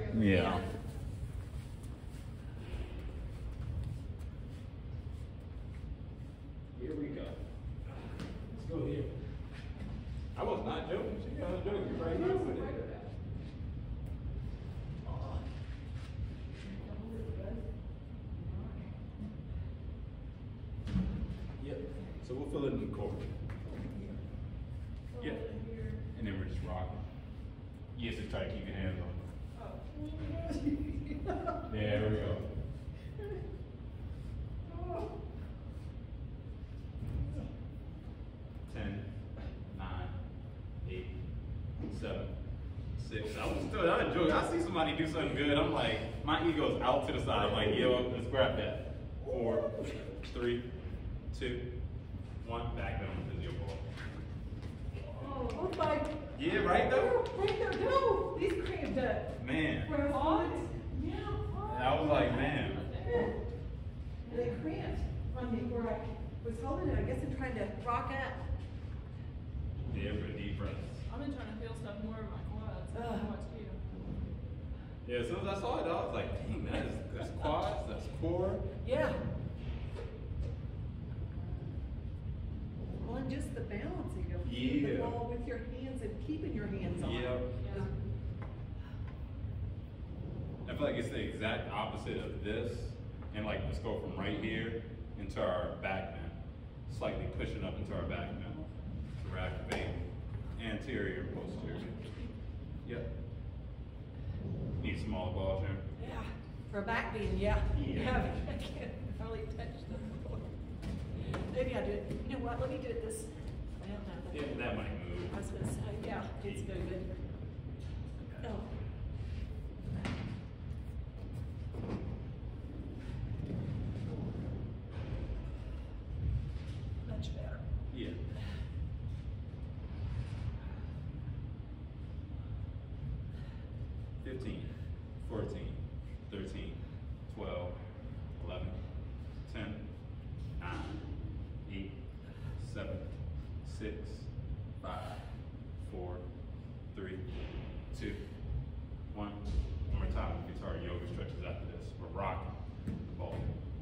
Yeah. Here we go. Let's go here. I was not joking. She got her joking right here with it. Yep. So we'll fill it in the core. Yep. And then we're just rocking. Yes, just try to keep your hands on. There we go. Ten, 9, 8, 7, 6. I was still not joking. I see somebody do something good. I'm like, my ego's out to the side. I'm like, yo, let's grab that. 4, 3, 2, 1. Back down to physio ball. Oh my. Yeah, right though? Right there, no! These cramped up. Man. Hot? Yeah, And I was like, man. They cramped on me where I was holding it, I guess, and trying to rock up. Yeah, for deep breaths. I've been trying to feel stuff more in my quads. How much do you? Yeah, as soon as I saw it, I was like, dang, that's quads, that's core. Yeah. Well, and just the balancing of keeping the ball with your hands and keeping your hands on it. Yeah. I feel like it's the exact opposite of this. And like, let's go from right here into our back bend. Slightly pushing up into our back bend. So we're activating anterior and posterior. Yep. Need smaller ball, Jim? Yeah. For a back bend, yeah. Yeah. I can't hardly touch the floor. Maybe I do it. You know what? Let me do it this. Well, no, Yeah, that might move. I was going to say, yeah, it's moving. Oh. Much better. Yeah. $15, $14, $13, $12, $11, $10, $9, $8, $7, $6, $5, $4, $3, $2, $1. One more time. We get to our yoga stretches after this. We're rocking the ball.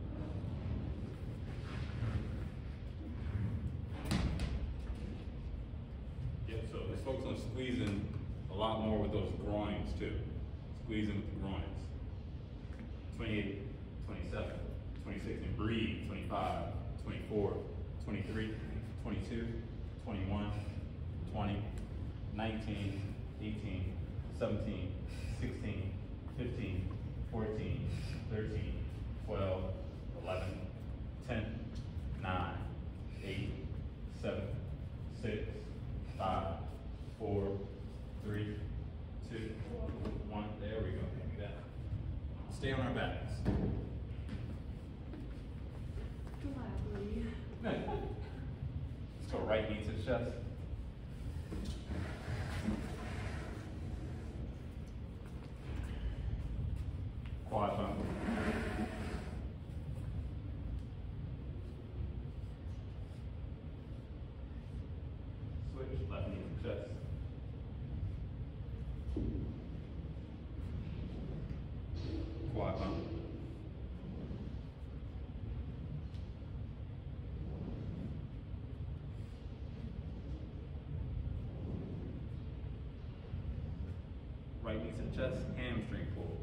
Yep, so let's focus on squeezing a lot more with those groins too. Squeezing with the groins. 28, 27, 26, and breathe. 25, 24, 23, 22, 21, 20, 19, 18, 17, 16, 15, 14, 13, 12, 11, 10, 9, 8, 7, 6, 5, 4, 3, 2, 1. There we go. Give me that. Stay on our backs. Gladly. Let's go right knee to the chest. Quad bump. Switch, left knee to chest. Quad bump. Right knee to the chest, hamstring pull.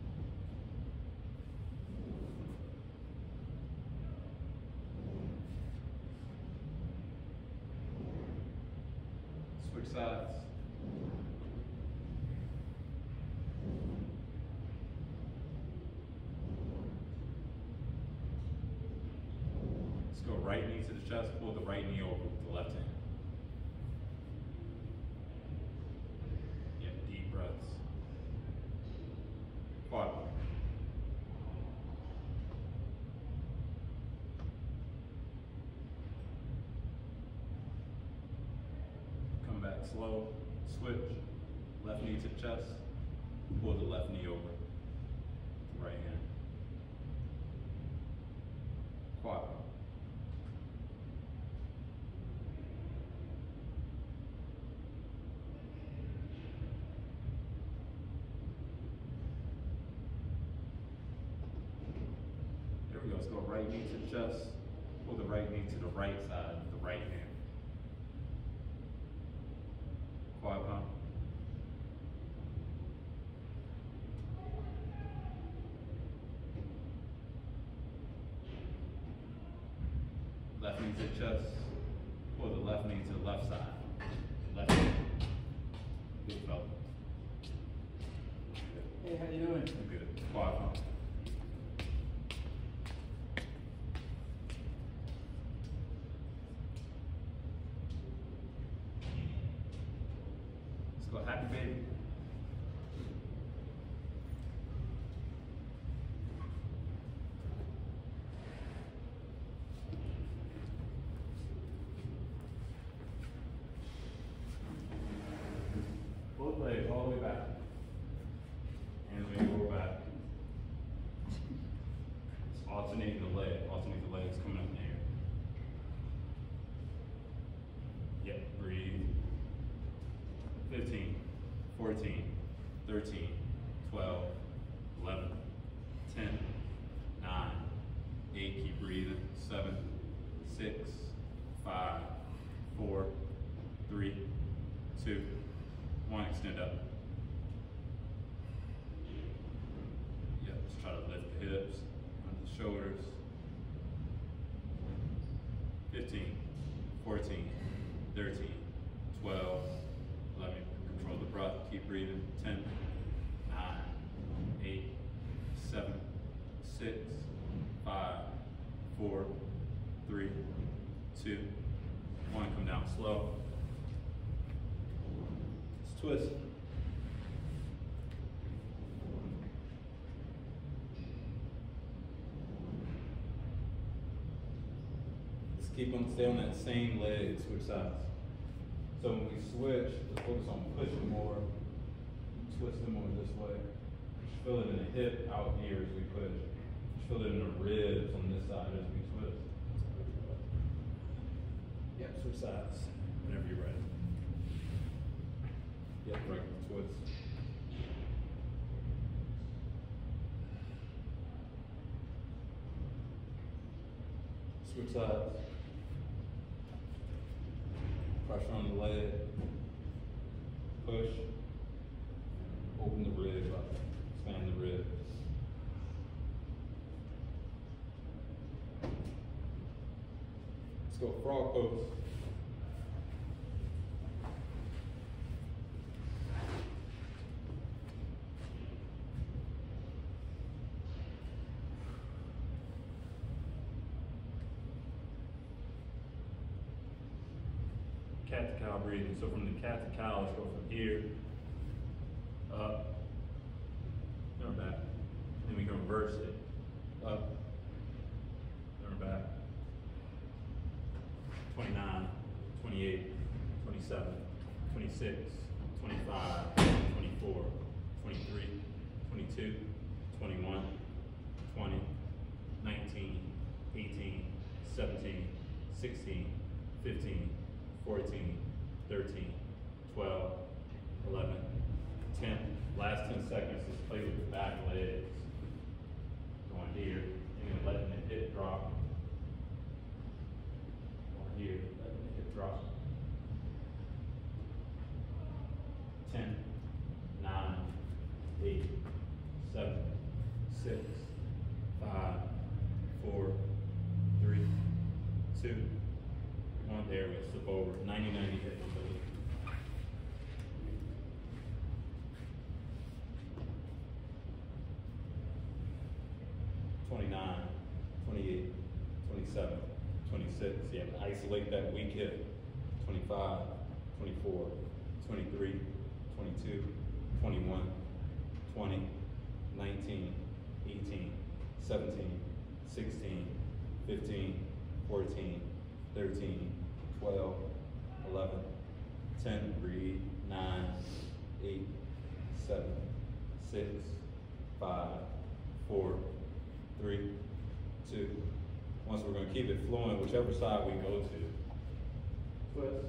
Switch sides. Let's go right knee to the chest, pull the right knee over with the left hand. Yeah, deep breaths. Quad bump. Come back slow, switch, left knee to the chest, pull the left knee over, right hand. Quad bump. let's go right knee to the chest. Pull the right knee to the right side of the right hand. Quad pump. Left knee to the chest. Pull the left knee to the left side. Left knee. Good fella. Hey, how you doing? Good. Quad pump. Let's go happy baby. Both legs all the way back. Hands when you roll back. Just alternate the legs coming up in the air. Yep, breathe. 15, 14, 13, 12, 11, 10, 9, 8, keep breathing. 7, 6, 5, 4, 3, 2, 1, extend up. Yep, just try to lift the hips, under the shoulders. 15, 14, 13, 12, 11, control the breath, keep breathing. 10, 9, 8, 7, 6, 5, 4, 3, 2, 1, come down slow. Let's twist. Just keep them, stay on that same leg, switch sides. So when we switch, just focus on pushing more, twisting more this way. Just feel it in the hip out here as we push. Just feel it in the ribs on this side as we twist. Yep, switch sides whenever you're ready. Yep, right, twist. Switch sides. Pressure on the leg. Push. Open the rib up. Expand the rib. Let's go frog pose. Cat to cow breathing. So from the cat to cow, let's go from here, up, turn back. Then we can reverse it. Up, turn back. 29, 28, 27, 26, 25, 24, 23, 22, 21, 20, 19, 18, 17, 16, 15, 14, 13, 12, 11, 10. Last 10 seconds, just play with the back legs. Going here, and then letting the hip drop. Going here, letting the hip drop. 10, 9, 8, 7, 6, 5, 4, 3, 2, 1. There we go. Slip over. 90, 90 hip. 29, 28, 27, 26. Yeah, isolate that weak hip. 25, 24, 23, 22, 21, 20, 19, 18, 17, 16, 15, 14, 13, 12, 11, 10, breathe. 9, 8, 7, 6, 5, 4, 3, 2. Once we're going to keep it flowing, whichever side we go to. Twist.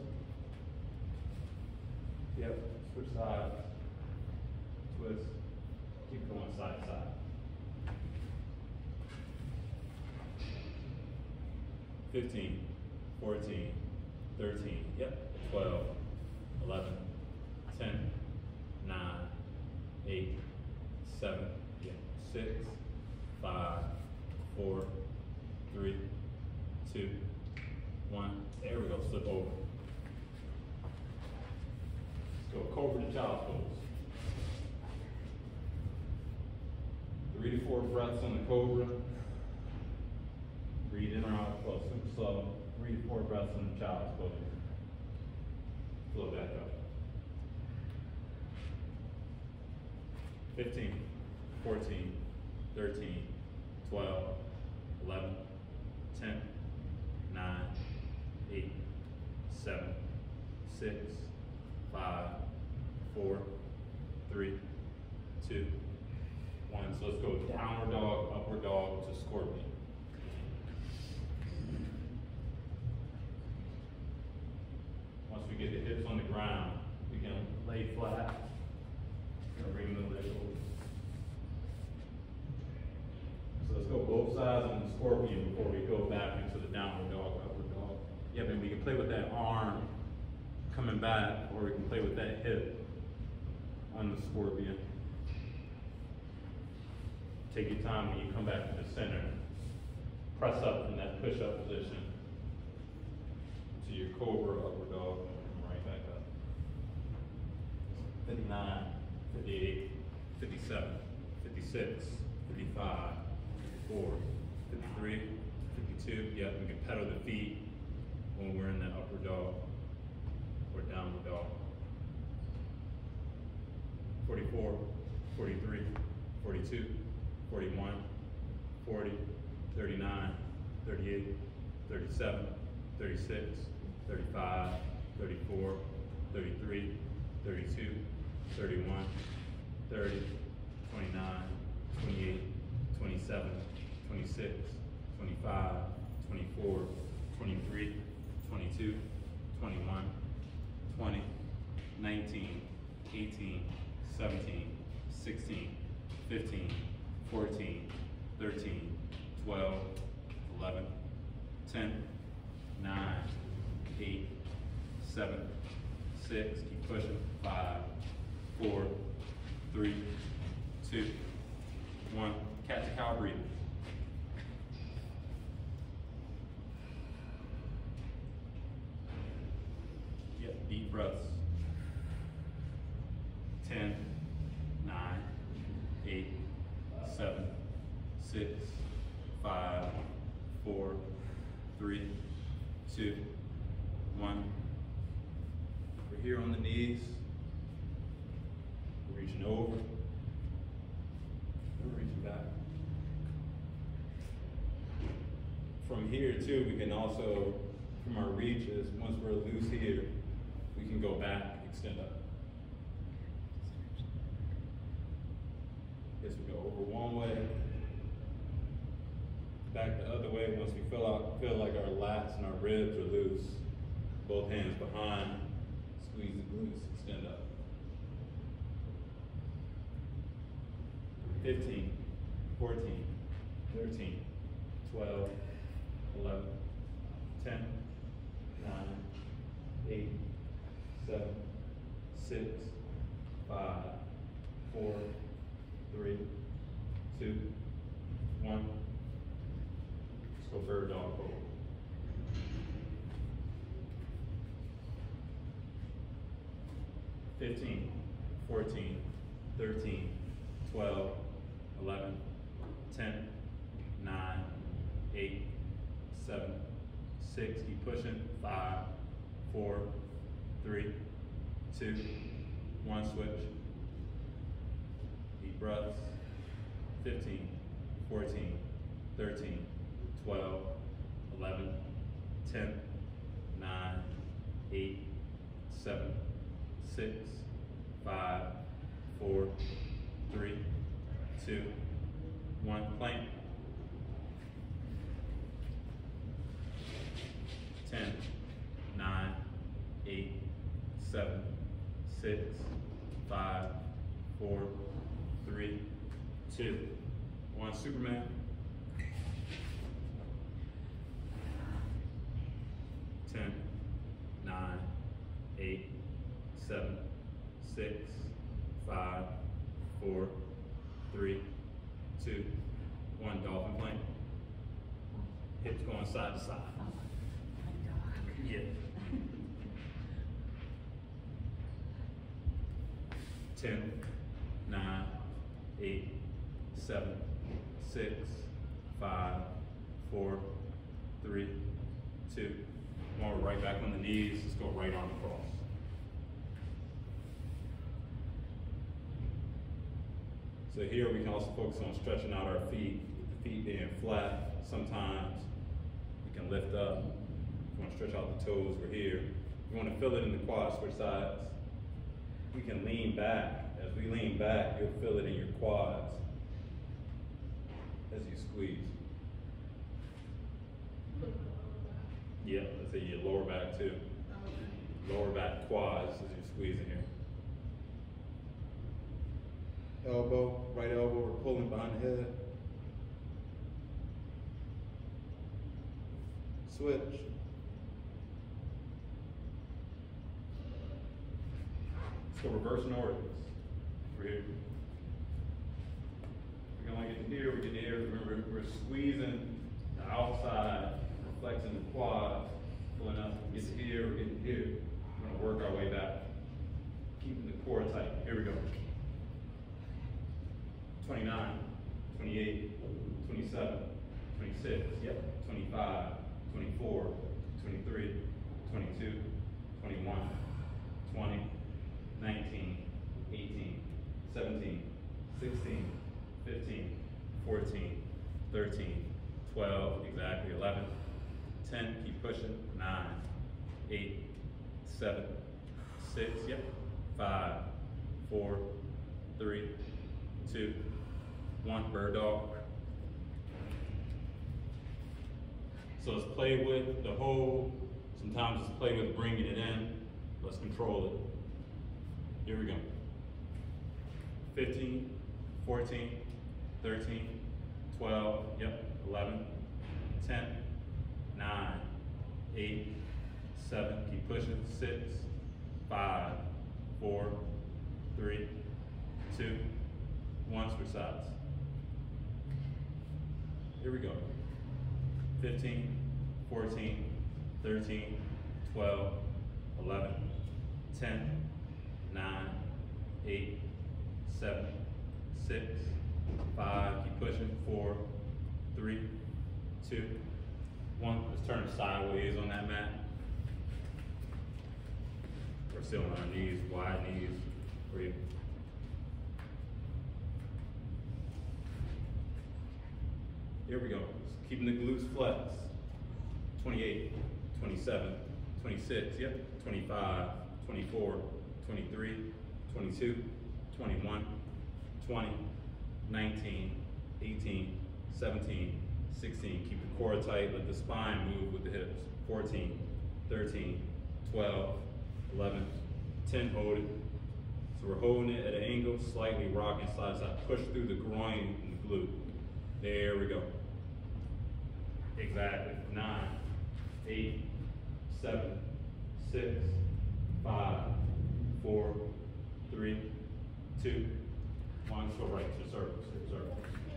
Yep, switch sides. Twist. Keep going side to side. 15, 14, 13, yep, 12, 11, 10, 9, 8, 7, yep, 6, 5, 4, 3, 2, 1. There we go, slip over. Let's go cobra to child's pose. 3 to 4 breaths on the cobra. Breathe in or out, slow, super slow. 3 to 4 breaths on the child's pose. Slow back up. 15, 14, 13, 12, 11, 10, 9, 8, 7, 6, 5, 4, 3, 2, 1. So let's go downward dog, upward dog to scorpion. Once we get the hips on the ground, we can lay flat. Bring the leg over. So let's go both sides on the scorpion before we go back into the downward dog, upward dog. Yeah, but we can play with that arm coming back, or we can play with that hip on the scorpion. Take your time when you come back to the center. Press up in that push-up position to your cobra, upward dog, and right back up. 59, 58, 57, 56, 55, 54, 53, 52. Yeah, we can pedal the feet when we're in the upward dog or downward dog. 44, 43, 42, 41, 40, 39, 38, 37, 36, 35, 34, 33, 32, 31, 30, 29, 28, 27, 26, 25, 24, 23, 22, 21, 20, 19, 18, 17, 16, 15, 14, 13, 12, 11, 10, 9, 8, 7, 6, keep pushing, 5, 4, 3, 2, 1. Cat to cow breathe. Yep, deep breaths. 10, 9, 8, 7, 6, 5, 4, 3, 2, 1. We're here on the knees. We're reaching over. We're reaching back. From here too, we can also, from our reaches, once we're loose here, we can go back, extend up. Yes, we go over one way, back the other way. Once we feel like our lats and our ribs are loose, both hands behind, squeeze the glutes, extend up. 15, 14, 13, 12, 11, 10, 9, 8, 7, 6, 5, 4, 3, 2, 1. Let's go bird dog pose. Fifteen, 14, 13, 12, 11, 10, 9, 8, 7, 6, keep pushing, 5, 4, 3, 2, 1, switch. Deep breaths. 15, 14, 13, 12, 11, 10, 9, 8, 7, 6, 5, 4, 3, 2, 1, plank. 10, 9, 8, 7, 6, 5, 4, 3, 2, 1, Superman. 10, 9, 8, 7, 6, 5, 4, 3, 2, 1. Dolphin plank. Hips going side to side. Yeah. 10, 9, 8, 7, 6, 5, 4, 3, 2. Come on, right back on the knees. Let's go right arm across. So here we can also focus on stretching out our feet, the feet being flat. Sometimes we can lift up. If you want to stretch out the toes, we're here. If you want to feel it in the quads, switch sides. We can lean back. As we lean back, you'll feel it in your quads as you squeeze. Yeah, let's say your lower back too. Lower back quads as you're squeezing here. Elbow, right elbow, we're pulling behind the head. Switch. So reversing orders. We're here. We're gonna get to here, we get to here. Remember, we're squeezing the outside, flexing the quads, pulling up. We get to here, we're getting here. We're gonna work our way back. Keeping the core tight. Here we go. 29, 28, 27, 26, yep, 25, 24, 23, 22, 21, 20, 19, 18, 17, 16, 15, 14, 13, 12, exactly, 11, 10, keep pushing, 9, 8, 7, 6, yep, 5, 4, 3, 2, 1, bird dog. So let's play with the hold. Sometimes let's play with bringing it in. Let's control it. Here we go. 15, 14, 13, 12, yep, 11, 10, 9, 8, 7, keep pushing, 6, 5, 4, 3, 2, 1, switch sides. Here we go. 15, 14, 13, 12, 11, 10, 9, 8, 7, 6, 5, keep pushing, 4, 3, 2, 1. Let's turn sideways on that mat. We're still on our knees, wide knees. Breathe. Here we go. Keeping the glutes flexed. 28, 27, 26, yep, 25, 24, 23, 22, 21, 20, 19, 18, 17, 16. Keep the core tight, let the spine move with the hips. 14, 13, 12, 11, 10, hold it. So we're holding it at an angle, slightly rocking side to side. Push through the groin and the glute. There we go. Exactly. 9, 8, 7, 6, 5, 4, 3, 2, 1. So right to circle. Circle.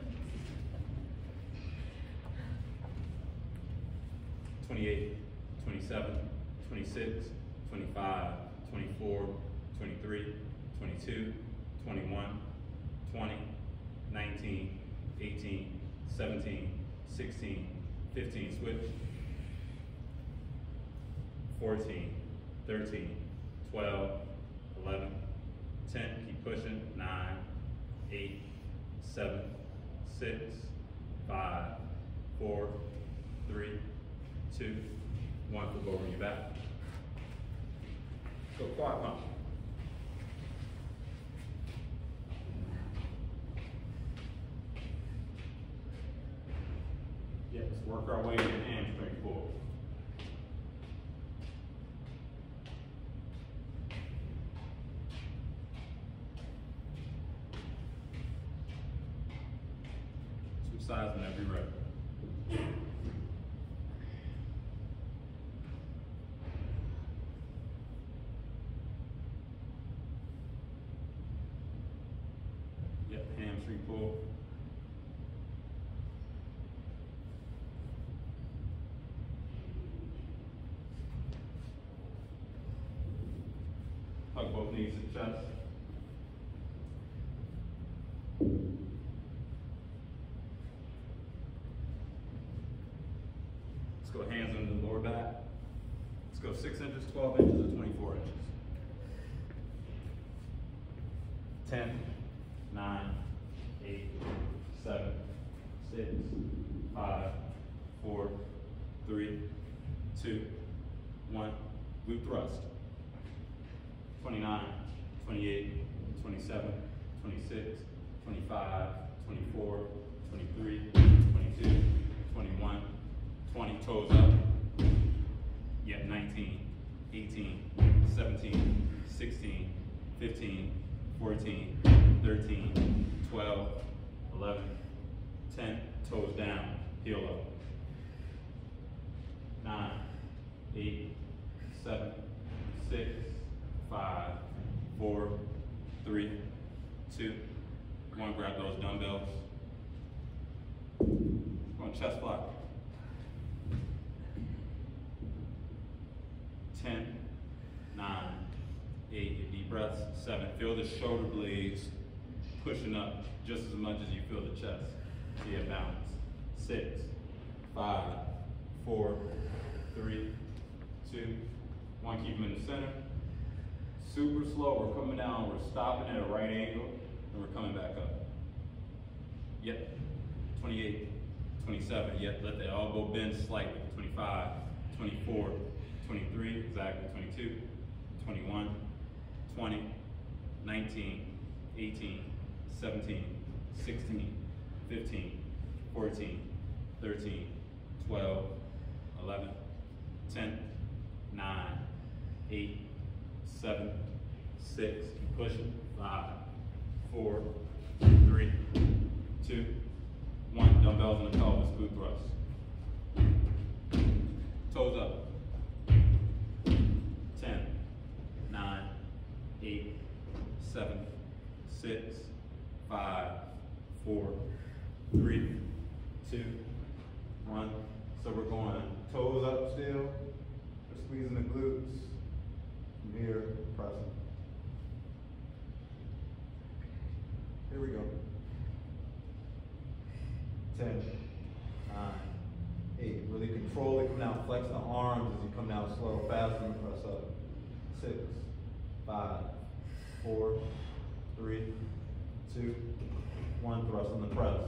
28, 27, 26, 25, 24, 23, 22, 21, 20, 19, 18, 17, 16, 15, switch. 14, 13, 12, 11, 10, keep pushing. 9, 8, 7, 6, 5, 4, 3, 2, 1. Flip over your back. Go quad pump. Yeah, let's work our way to hamstring pull. Switch sides whenever you're ready. hamstring pull. Hug both knees to the chest. Let's go hands under the lower back. Let's go 6 inches, 12 inches, or 24 inches. 10, 9, 8, 7, 6, 5, 4, 3, 2, 1. Glute thrust. 29, 28, 27, 26, 25, 24, 23, 22, 21, 20. Toes up. Yep, 19, 18, 17, 16, 15, 14, 13, 12, 11, 10. Toes down, heel up. 9, 8, 7, 6, 5, 4, 3, 2, 1. Grab those dumbbells. On chest block. 10, 9, 8, deep breaths. 7. Feel the shoulder blades pushing up just as much as you feel the chest. So you have balance. 6, 5, 4, 3, 2, 1. Keep them in the center. Super slow. We're coming down. We're stopping at a right angle, and we're coming back up. Yep. 28, 27. Yep. Let the elbow bend slightly. 25, 24, 23, exactly. 22, 21, 20, 19, 18, 17, 16, 15, 14, 13, 12, 11, 10, 9, 8, 7, 6, keep pushing. 5, 4, 3, 2, 1. Dumbbells on the pelvis, glute thrust. Toes up. 10, 9, 8, 7, 6, 5, 4, 3, 2, 1. So we're going toes up still. We're squeezing the glutes. From here, pressing. Here we go. 10, 9, 8. Really control it. Come down. Flex the arms as you come down slow. Fast and press up. 6, 5, 4, 3, 2, 1. Thrust on the press.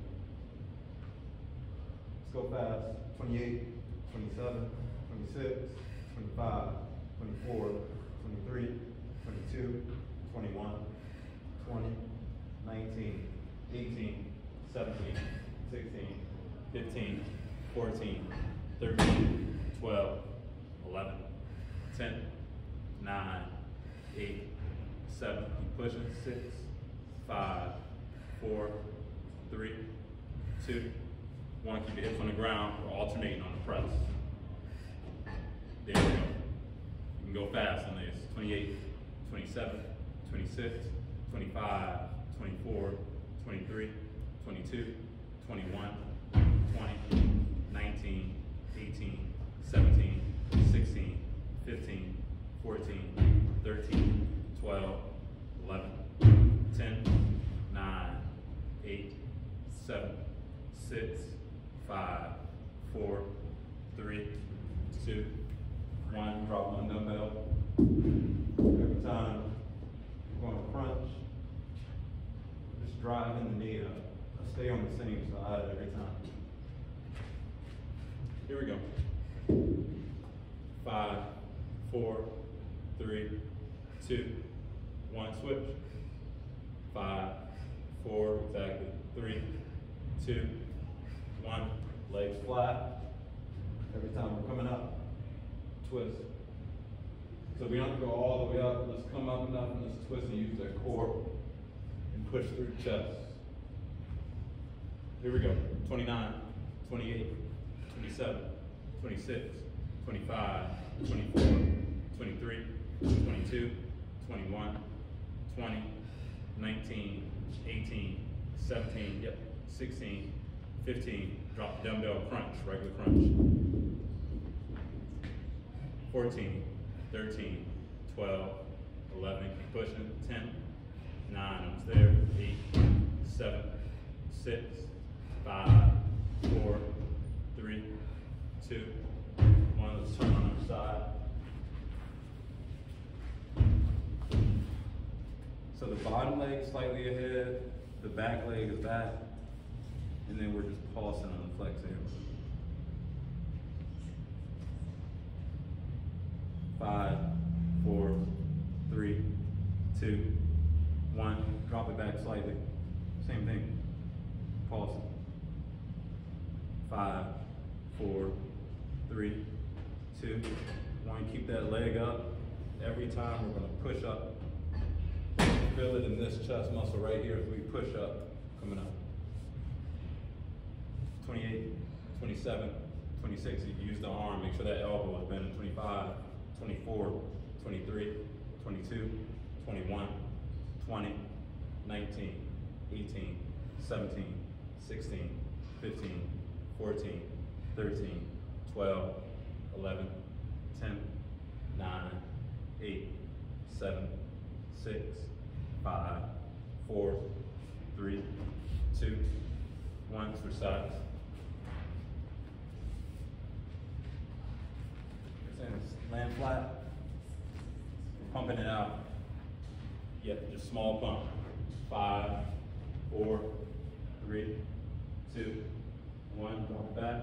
Let's go fast. 28, 27, 26, 25, 24, 23, 22, 21, 20, 19, 18, 17, 16, 15, 14, 13, 12, 11, 10, 9, 8, 7, keep pushing. 6, 5, 4, 3, 2, 1. Keep your hips on the ground. We're alternating on the press. There we go. You can go fast on this. 28, 27, 26, 25, 24, 23, 22, 21, 20, 19, 18, 17, 16, 15, 14, 13, 12, 11, 10, 9, 8, 7, 6, 5, 4, 3, 2, 1. Drop one dumbbell. Every time we're going to crunch, just driving the knee up. I stay on the same side every time. Here we go. 5, 4, 3, 2, 1. Switch. 5, 4, exactly. 3, 2, 1. Legs flat. Every time we're coming up, twist. So we don't have to go all the way up. Let's come up enough and let's twist and use that core and push through the chest. Here we go. 29, 28, 27, 26, 25, 24, 23, 22, 21, 20, 19, 18, 17, yep, 16, 15, drop the dumbbell crunch, regular crunch. 14, 13, 12, 11, keep pushing, 10, 9, almost there, 8, 7, 6, 5, 4, 3, 2, 1, let's turn on our side. So the bottom leg is slightly ahead, the back leg is back, and then we're just pulsing on the flex here. 5, 4, 3, 2, 1. Drop it back slightly. Same thing. Pulsing. 5, 4, 3, 2, 1. Keep that leg up. Every time we're going to push up. Feel it in this chest muscle right here as we push up, coming up. 28, 27, 26. You use the arm, make sure that elbow is bending. 25, 24, 23, 22, 21, 20, 19, 18, 17, 16, 15, 14, 13, 12, 11, 10, 9, 8, 7, 6, 5, 4, 3, 2, 1. Switch sides. Land flat. Pumping it out. Yep, just small pump. 5, 4, 3, 2, 1. Drop it back.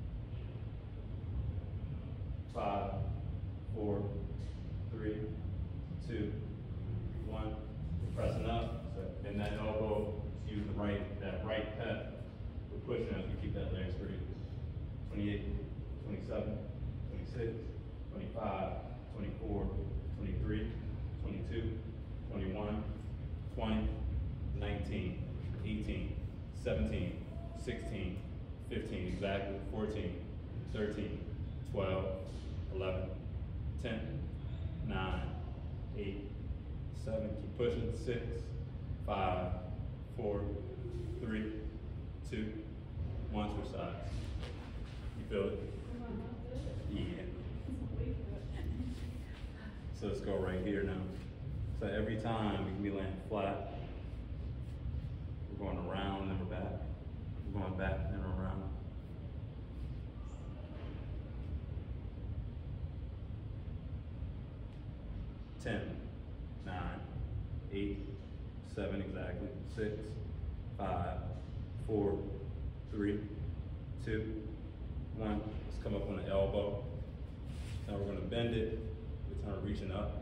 5, 4, 3, 2, 1. Pressing up. So bend that elbow. Use that right pec. We're pushing as we keep that leg straight. 28, 27, 26, 25, 24, 23, 22, 21, 20, 19, 18, 17, 16, 15, exactly, 14, 13, 12, 11, 10, 9, 8, 7, keep pushing, 6, 5, 4, 3, 2, 1, switch sides. You feel it? Yeah. So let's go right here now. So every time we can be laying flat. We're going around and we're back. We're going back and around. Ten, 9, 8, 7 exactly. 6, 5, 4, 3, 2, 1. Let's come up on the elbow. Now we're going to bend it. Return reaching up.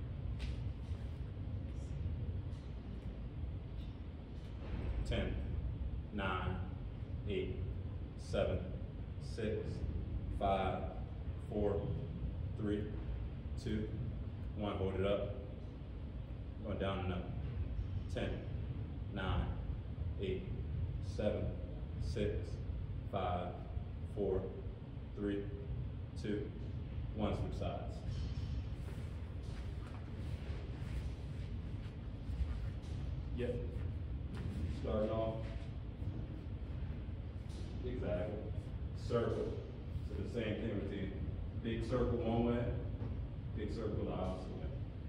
10, 9, 8, 7, 6, 5, 4, 3, 2, 1. Hold it up. Going down and up. 10, 9, 8, 7, 6, 5, 4, 3, 2, 1. Switch sides. Yep. Starting off. Exactly. Circle. So the same thing with the big circle one way, big circle the opposite way.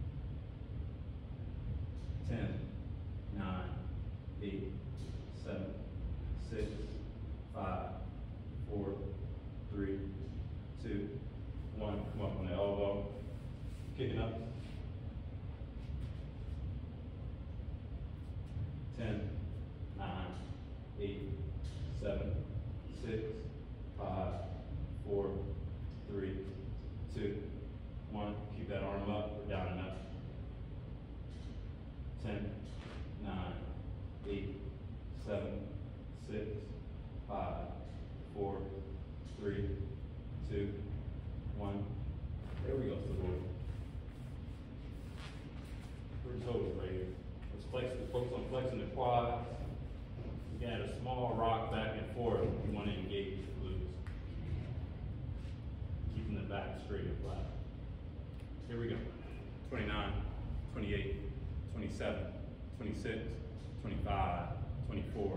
10, 9, 8, 7, 6, 5, 4, 3, 2, 1. Come up on the elbow. Kicking up. 10, 9, 8, 7, 6, 5, 4, 3, 2, 1. Keep that arm up or down and up. 10, 9, 8, 7, 6, 5, 4, 3, 2, 1. There we go, Sabor. We're toes right here. Let's focus on flexing the quads. Again, a small rock back and forth. You want to engage the glutes. Keeping the back straight and flat. Here we go. 29, 28, 27, 26, 25, 24,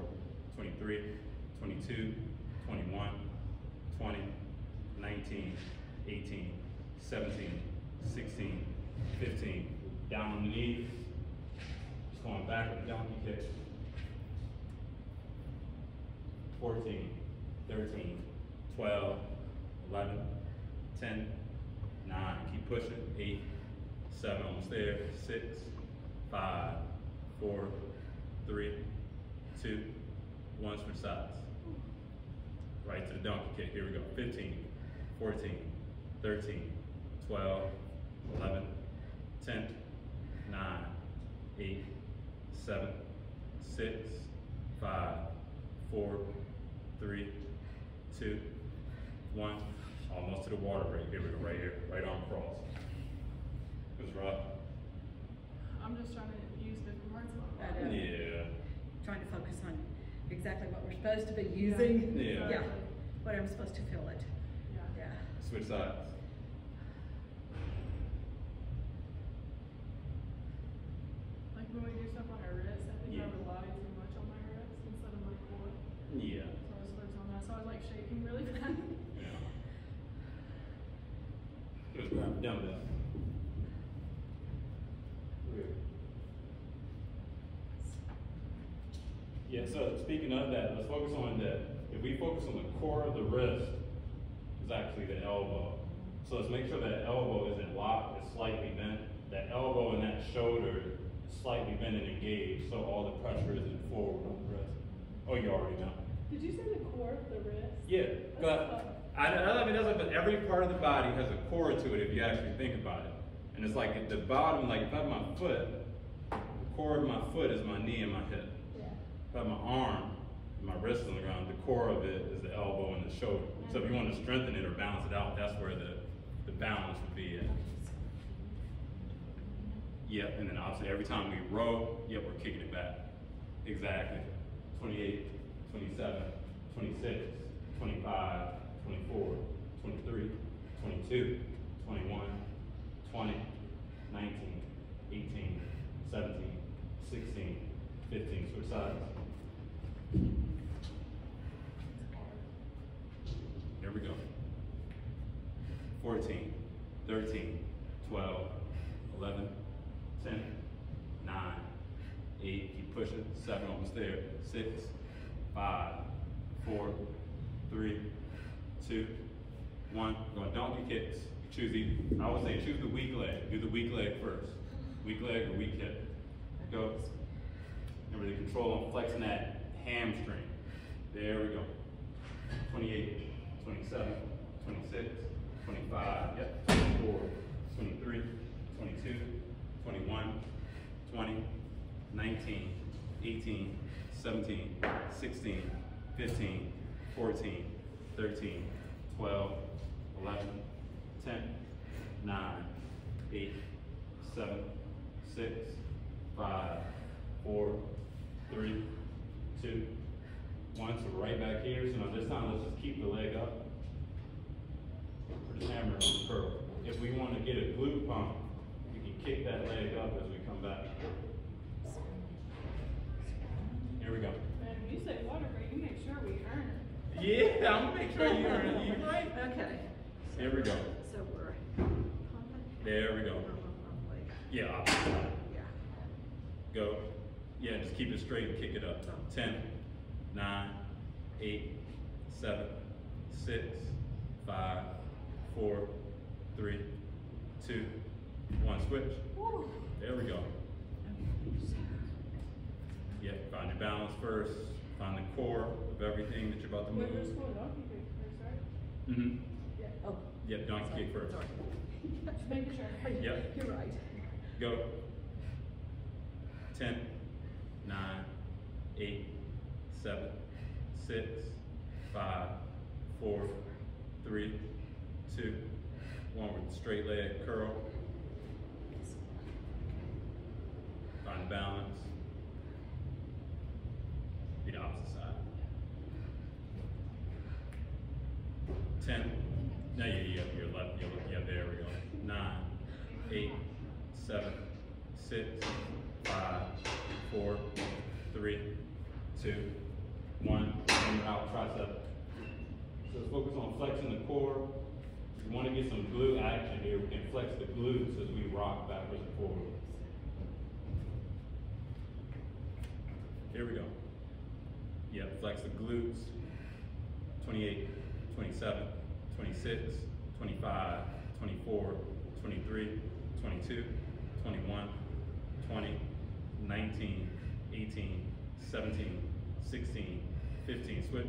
23, 22, 21, 20, 19, 18, 17, 16, 15. Down on the knees. Just going back with the donkey kick. 14, 13, 12, 11, 10, 9. Keep pushing. 8, 7, almost there. 6, 5, 4, 3, 2, 1. Switch sides. Right to the donkey kick. Here we go. 15, 14, 13, 12, 11, 10, 9, 8, 7, 6, 5, 4, 3, 2, 1. Almost to the water break. Here we go. Right here. Right arm cross. It was rough. I'm just trying to use different parts of my body. Yeah. Trying to focus on exactly what we're supposed to be using. Yeah. Yeah. What I'm supposed to feel it. Yeah. Yeah. Switch sides. Like when we do stuff on our wrists, I think Yeah. I rely too much on my wrists instead of my core. Yeah. So I was focused on that. So I was like shaking really bad. Yeah. Just grab a dumbbell. Yeah, so speaking of that, let's focus on that. If we focus on the core of the wrist, is actually the elbow. So let's make sure that elbow isn't locked, it's slightly bent. That elbow and that shoulder is slightly bent and engaged, so all the pressure isn't forward on the wrist. Oh, you already know. Did you say the core of the wrist? Yeah, but I mean, but every part of the body has a core to it if you actually think about it. And it's like at the bottom, like if I have my foot, the core of my foot is my knee and my hip. Yeah. If I have my arm, my wrist on the ground, the core of it is the elbow and the shoulder. So if you want to strengthen it or balance it out, that's where the balance would be at. Yep, and then obviously every time we row, yep, we're kicking it back. Exactly. 28, 27, 26, 25, 24, 23, 22, 21, 20, 19, 18, 17, 16, 15. Switch sides. Here we go. 14, 13, 12, 11, 10, 9, 8, keep pushing, 7, almost there, 6, 5, 4, 3, 2, 1. Going donkey kicks. Choose either. I would say choose the weak leg. Do the weak leg first. Weak leg or weak hip. Go. Remember the control on flexing that hamstring. There we go. 28, 27, 26, 25, yep, 24, 23, 22, 21, 20, 19, 18, 17, 16, 15, 14, 13, 12, 11, 10, 9, 8, 7, 6, 5, 4, 3, 2, 1. So right back here. So now this time let's just keep the leg up. We're just hammering on the curl. If we want to get a glute pump, we can kick that leg up as we come back. Here we go. Man, when you say water break, you make sure we earn it. Yeah, I'm gonna make sure you earn it. You right? Okay. Here we go. So we're There we go. Yeah, opposite side. Yeah. Go. Yeah, just keep it straight and kick it up. 10, 9, 8, 7, 6, 5, 4, 3, 2, 1. Switch. Woo. There we go. Yeah, find your balance first. Find the core of everything that you're about to move. Wait, we're just going donkey kick first, right? Mm-hmm. Yeah. Oh. Yep, donkey kick first. Sorry. Just making sure. Yep. You're right. Go. 10, 9, 8, 7, 6, 5, 4, 3, 2, 1 with the straight leg curl. Find balance. Be the opposite side. 10. No, you're left. Yeah, there we go. 9, 8, 7, 6, 5, 4, 3, 2, 1, hammer out, tricep. So let's focus on flexing the core. We want to get some glute action here. We can flex the glutes as we rock backwards and forward. Here we go. Yep, flex the glutes. 28, 27, 26, 25, 24, 23, 22, 21, 20, 19, 18, 17, 16, 15, switch.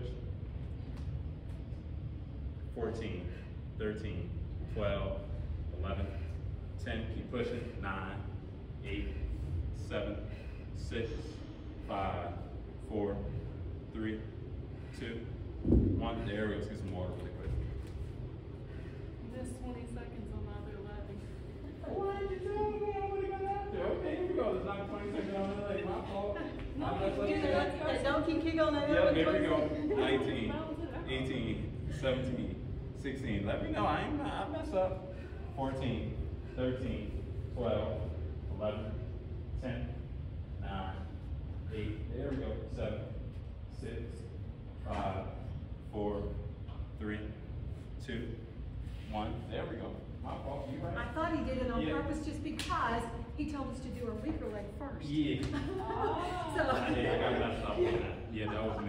14, 13, 12, 11, 10, keep pushing, 9, 8, 7, 6, 5, 4, 3, 2, 1. There we go. Let's get some water really quick. This 20 seconds on my other leg. What did you do? I would've got out there. Okay, here we go. Let's knock 20 seconds on the leg. My fault. That donkey kick on that. Yep, here we go. 19, 18, 17, 16. Let me know. I mess up. 14, 13, 12, 11, 10, 9, 8. There we go. 7, 6, 5, 4, 3, 2, 1. There we go. My fault. You right. I thought he did it on Yeah. purpose just because he told us to do our weaker leg first. Yeah. So. Yeah, I got messed up on that. Yeah, that was me.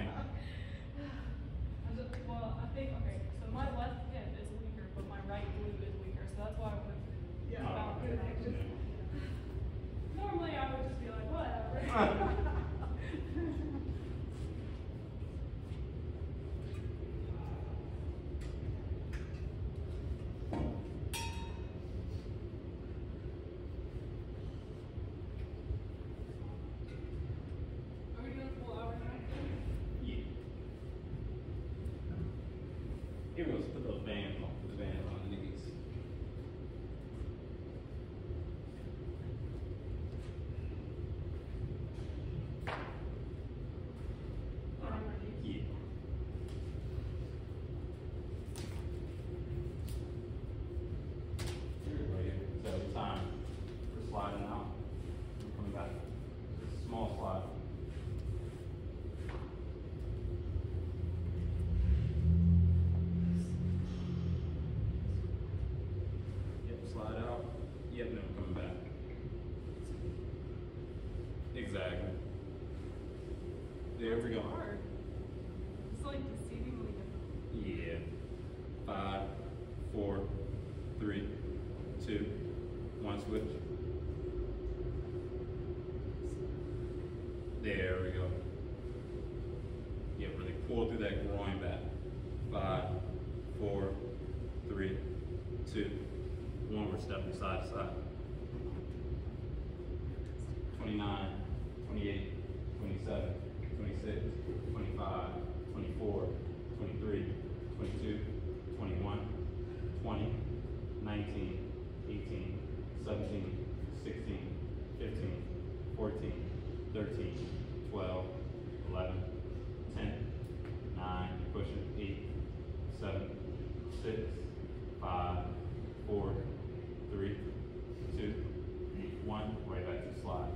Well, I think, okay, so my left hip is weaker, but my right glute is weaker, so that's why I went Yeah. balance it out. Normally I would just be like, whatever. Are we doing full hour now? Yeah. Here we go. Let's put those bands on. Put the bands on the knees. Yeah. Here we go. Here. So every time we're sliding out, we're coming back. Small slide. Yep, slide out. Yep, then we're coming back. Exactly. There we go. Hard. It's like deceivingly difficult. Yeah. 5, 4, 3, 2, 1, switch. There we go. Yeah, really pull through that groin back. 5, 4, 3, 2, 1. We're stepping side to side. 29, 28, 27, 26, 25, 24, 23, 22, 21, 20, 19, 18, 17, 16, 15, 14, 13, 12, 11, 10, 9, you're pushing, 8, 7, 6, 5, 4, 3, 2, 1, right back to the slide.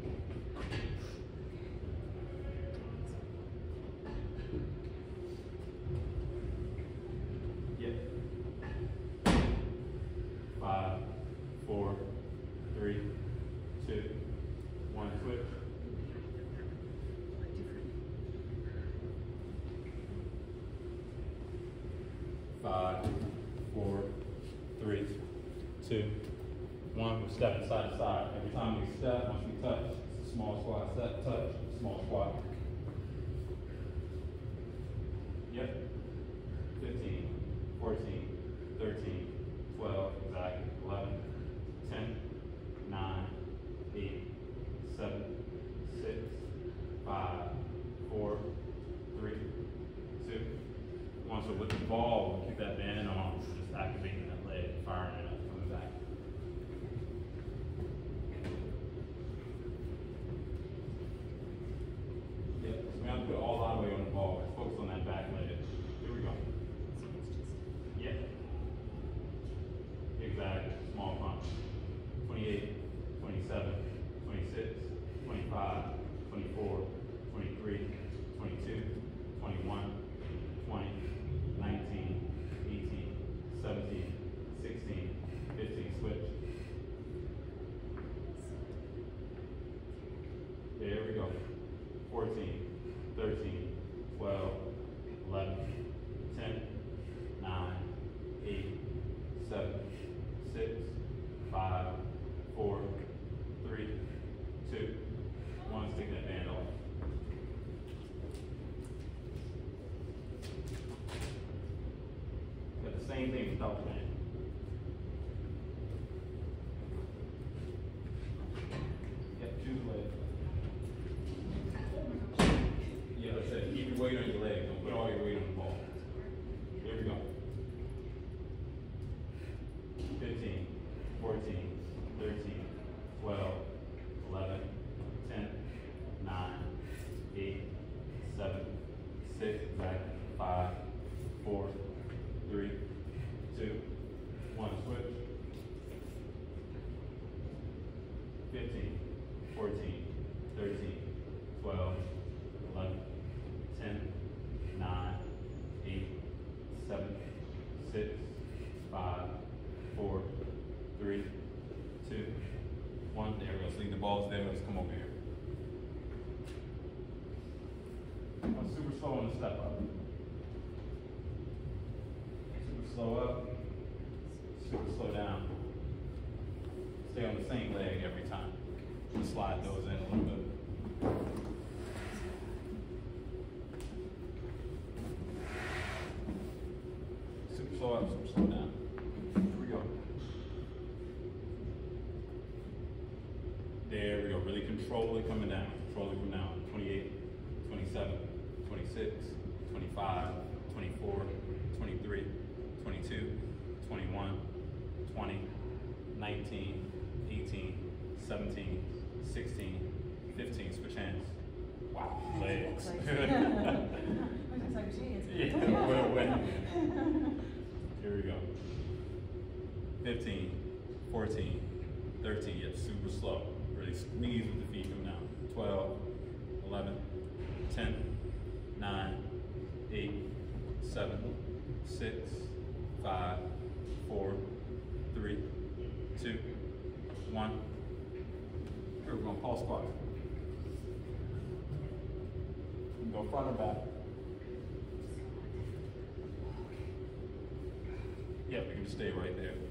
Yep. 5, 4, 3, 2, 1, switch. 5, 4, 3, 2, 1. We're stepping side to side. Every time we step, once we touch, it's a small squat. Step, touch, small squat. Yep. 15, 14, 13, 12, exactly. 11, 10, 9, 8, 7, 6, 5, 4, 3, 2, 1. So with the ball, we'll keep that band on. We're just activating that leg, firing it up, coming back. Yep, so we have to put all our weight on the ball. Let's focus on that back leg. Here we go. Yep. Exactly. Small pump. 28, 27, 26, 25, 24, 23, 22, same thing without the band. Yep, choose leg. Yeah, like I said, keep your weight on your leg. Don't put all your weight on the ball. Here we go. 15, 14, 13, 12, 11, 10, 9, 8, 7, 6, exactly, 5, 4, 3, 2, 1, switch. 15, 14, 13, 12, 11, 10, 9, 8, 7, 6, 5, 4, 3, 2, 1. There we go. So leave the balls there. Let's come over here. I'm super slow on the step up. Super slow up. Super slow down. Stay on the same leg every time. Just slide those in a little bit. Super slow up, super slow down. Here we go. There we go. Really control it coming down. Control it from now. 28, 27, 26, 25, 24, 23, 22, 21, 20, 19, 18, 17, 16, 15. Switch hands. Wow, legs. Yeah, well. Here we go. 15, 14, 13. Yep, super slow. Really squeeze with the feet come down. 12, 11, 10, 9, 8, 7, 6, 5, 4, 3, 2, 1. Here we're going to pulse squat. Go front or back. Yeah, we can just stay right there.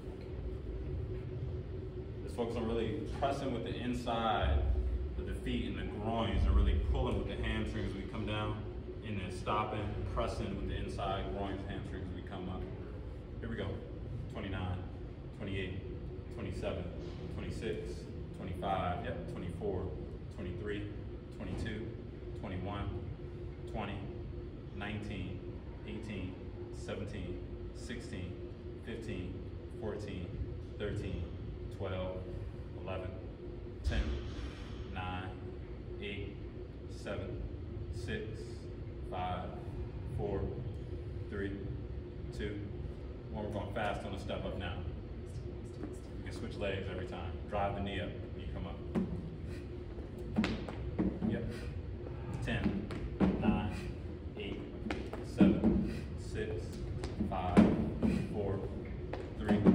Just focus on really pressing with the inside of the feet and the groins, and really pulling with the hamstrings as we come down, and then stopping, pressing with the inside groins, hamstrings as we come up. Here we go. 29, 28, 27, 26, 25, yep, 24, 23, 22, 21, 20, 19, 18, 17, 16, 15, 14, 13, 12, 11, 10, 9, 8, 7, 6, 5, 4, 3, 2, 1. We're going fast on the step up now. You can switch legs every time. Drive the knee up when you come up. Yep. 10, 9, 8, 7, 6, 5, 4, 3, 2,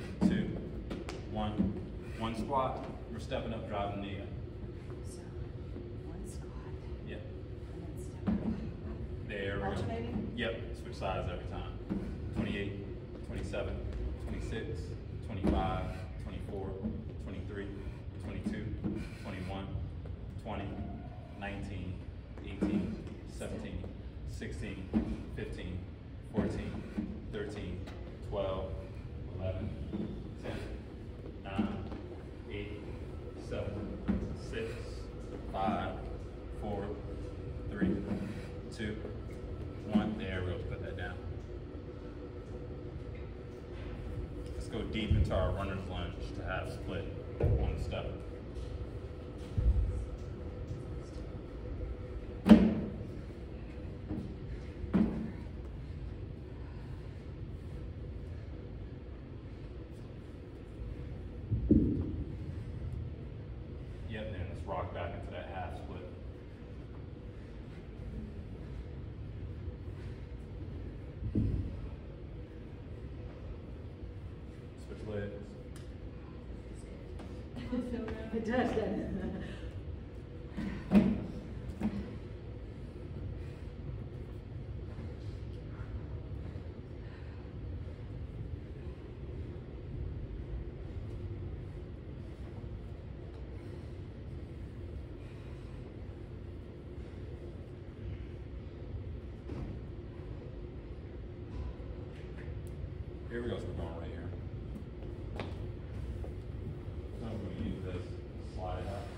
1. One squat. We're stepping up, driving the knee up. So, one squat. Yep. And then step up. There we go. Alternating? Yep. Switch sides every time. 28, 27, 26, 25, 24, 23, 22, 21, 20, 19, 18, 17, 16, 15, 14, 13, 12, 11, 10, 9, 8, 7, 6, 5, 4, 3, 2, 1. There we go. Put that down. Let's go deep into our runner's lunge to have split on the step. Yep, then let's rock back into that half split. Switch legs. It does, doesn't it? Here we go, so we're going right here. So I'm going to use this, slide it out.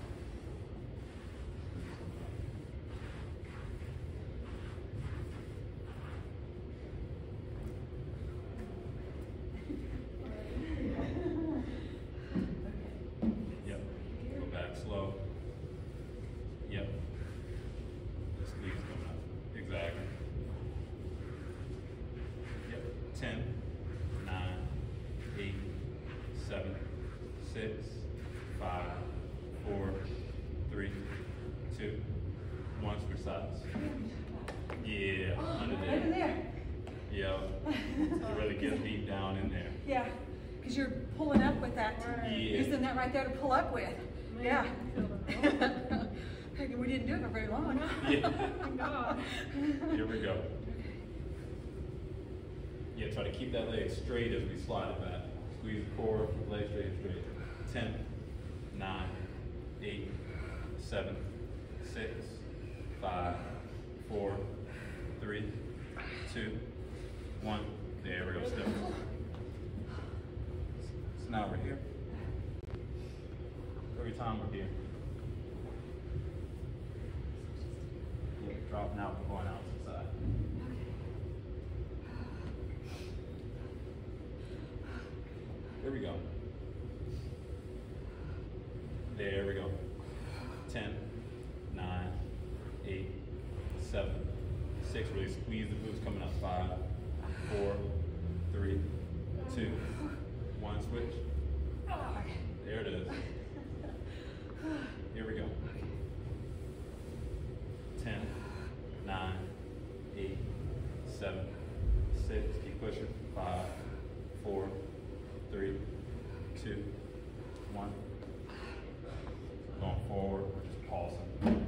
Yep. Go back slow. Yep. The squeeze coming up. Exactly. Yep. 10, 9, 8, 7, 6, 5, 4, 3, 2, 1. Switch sides. Yeah. Under Right in there. there. Yep. Really get deep down in there. Yeah, because you're pulling up with that. Right. Yeah. Using that right there to pull up with. Yeah. We didn't do it for very long. Yeah. Oh my God. Here we go. Yeah, try to keep that leg straight as we slide it back. Squeeze the core, keep the leg straight and straight. 10, 9, 8, 7, 6, 5, 4, 3, 2, 1. There we go, step. So now we're here. Every time we're here. Yeah, dropping out, we're going out to the side. Here we go. There we go. 10, 9, 8, 7, 6. Really squeeze the glutes coming up. 5, 4, 3, 2, 1. Switch. There it is. Here we go. 10, 9, 8, 7, 6. Keep pushing. 5, 4, 3, 2, 1. Going forward, we're just pausing.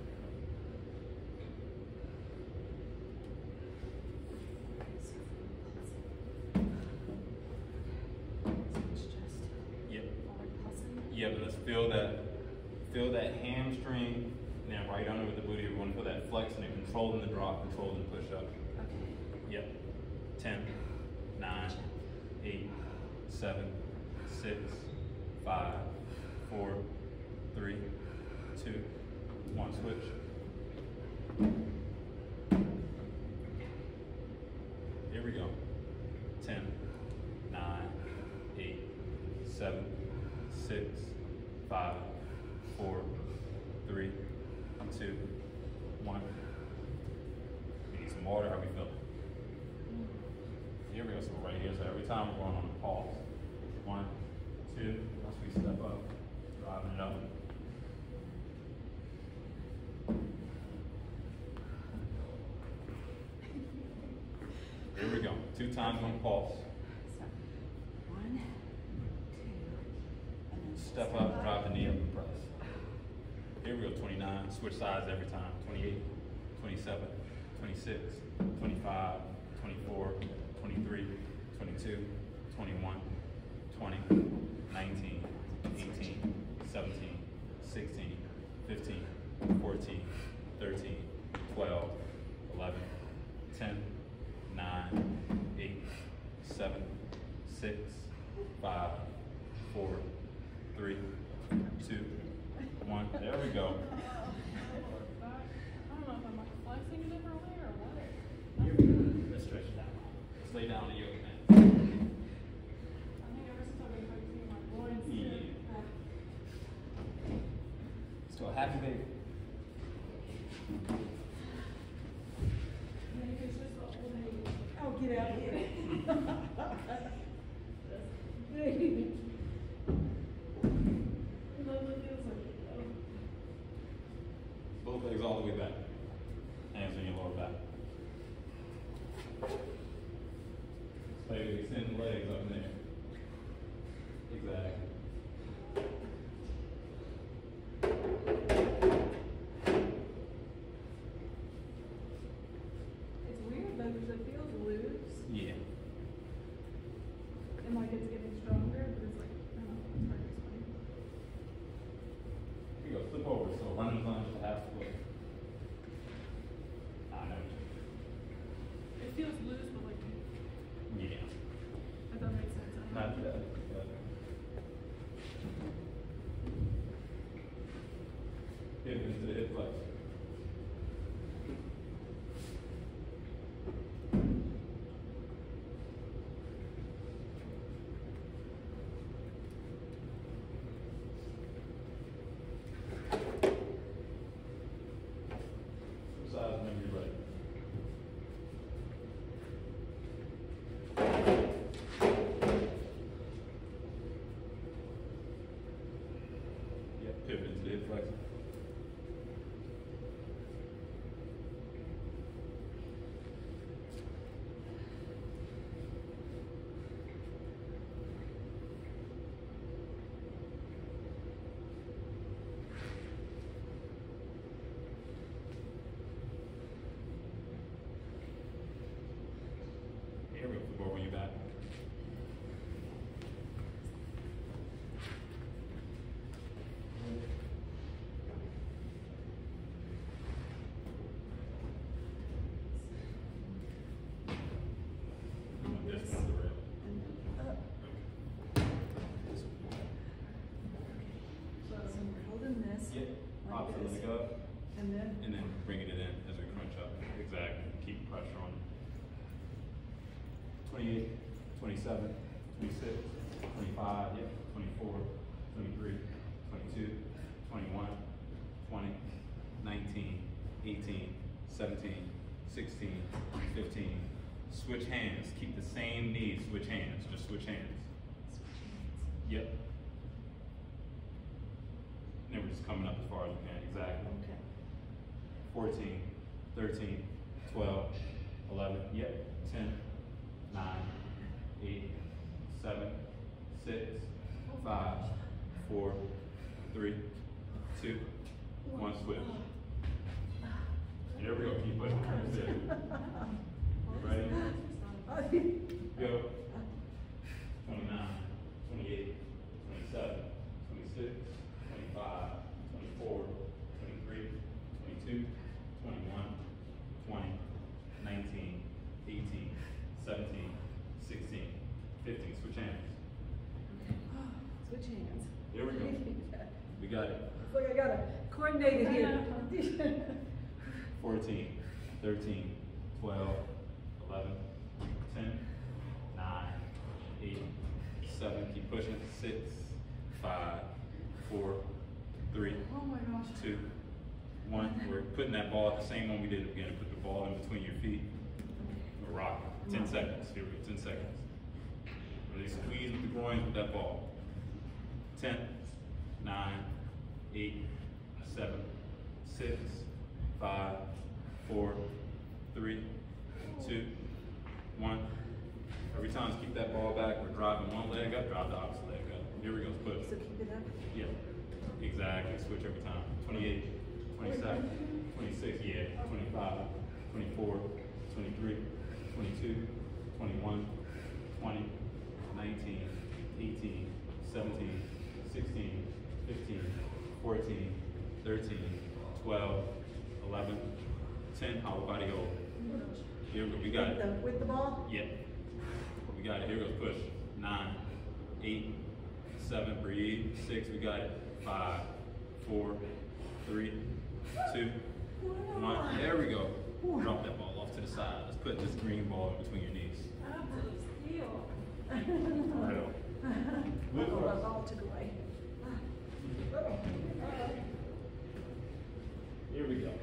Yep. Yep, let's feel that hamstring, and then right under with the booty, we want to feel that flex and then controlling the drop, controlling the push up. Yep. 10, 9, 8, 7, 6, 5, 4, 3, 2, 1. Switch. Here we go. 10, 9, 8, 7, 6, 5, 4, 3, 2, 1. We need some water. How we feeling? Here we go. So we're right here. So every time we're going on a pause. 1, 2. Once we step up, driving it up. Here we go. 2 times on pulse. 1, 2, and then Step up, drive the knee up and press. Here we go. 29. Switch sides every time. 28, 27, 26, 25, 24, 23, 22, 21, 20, 19, 18, 17, 16, 15, 14, 13, 12, 11, 10, 9, 8, 7, 6, 5, 4, 3, 2, 1. There we go. I don't know if I'm like flexing a different way or what. Let's stretch it out. Let's lay down the yoga mat. I think ever since I've been focusing on my groins. Yeah. Still happy, baby? Maybe it's just the old age. Oh, get out of here. Love what feels like it though. Both legs all the way back. Hands on your lower back. Baby, extend the legs up in there. Exactly. It's weird though because it feels loose Yeah. and like it's getting stronger, but it's like, I don't know, it's hard to explain. Here you go, flip over. So running lunge to half split. I know. It feels loose, but like, Yeah. both on your back. This one's the rail. So we're holding this. Yep. Like Opposite this. leg up, And then. and then bringing it in as we crunch up. Exactly. Keep pressure on it. 28, 27, 26, 25, yep, 24, 23, 22, 21, 20, 19, 18, 17, 16, 15. Switch hands. Keep the same knee. Switch hands. Just switch hands. Yep. And then we're just coming up as far as we can. Exactly. Okay. 14, 13, 12, 11, yep, 10, 9, 8, 7, 6, 5, 4, 3, 2, 1, switch. And there we go, keep pushing, turn to sit. Ready? Go. 29, 28, 27, 26, 25, 24, 23, 22, 21, 20, 19, 18, 17, 16, 15. Switch hands. Switch hands. There we go. We got it. Look, I got it coordinated here. 14, 13, 12, 11, 10, 9, 8, 7. Keep pushing. 6, 5, 4, 3, Oh my gosh. 2, 1. We're putting that ball at the same one we did at the beginning. Put the ball in between your feet. We're rocking. 10 seconds. Here we go. 10 seconds. Really squeeze with the groins with that ball. 10, 9, 8, 7, 6, 5, 4, 3, 2, 1. Every time, just keep that ball back. We're driving one leg up, drive the opposite leg up. Here we go. Push. So keep it up. Yeah, exactly. Switch every time. 28, 27, 26, yeah, 25, 24, 23, 22, 21, 20, 19, 18, 17, 16, 15, 14, 13, 12, 11, 10. Our body hold. Here we go. We got it. With the ball? Yeah. We got it. Here goes push. 9, 8, 7, breathe. 6, we got it. 5, 4, 3, 2, 1. There we go. Drop that ball off to the side. Let's put this green ball in between your knees. Absolute steal. Real. Oh, that ball took away. Here we go.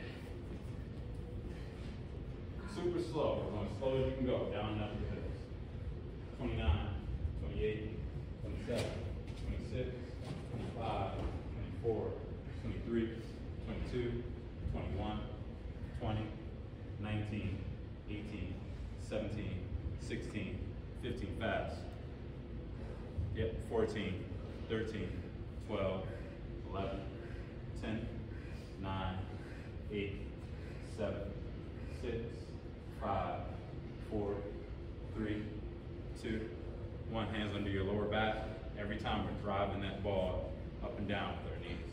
Super slow. We're going as slow as you can go. Down and up your hips. 29, 28, 27, 26, 25, 24, 23, 22, 21, 20, 19, 18, 17, 16, 15. Fast. Yep. 14, 13, 12, 11, 10, 9, 8, 7, 6, 5, 4, 3, 2, 1. Hands under your lower back. Every time we're driving that ball up and down with our knees.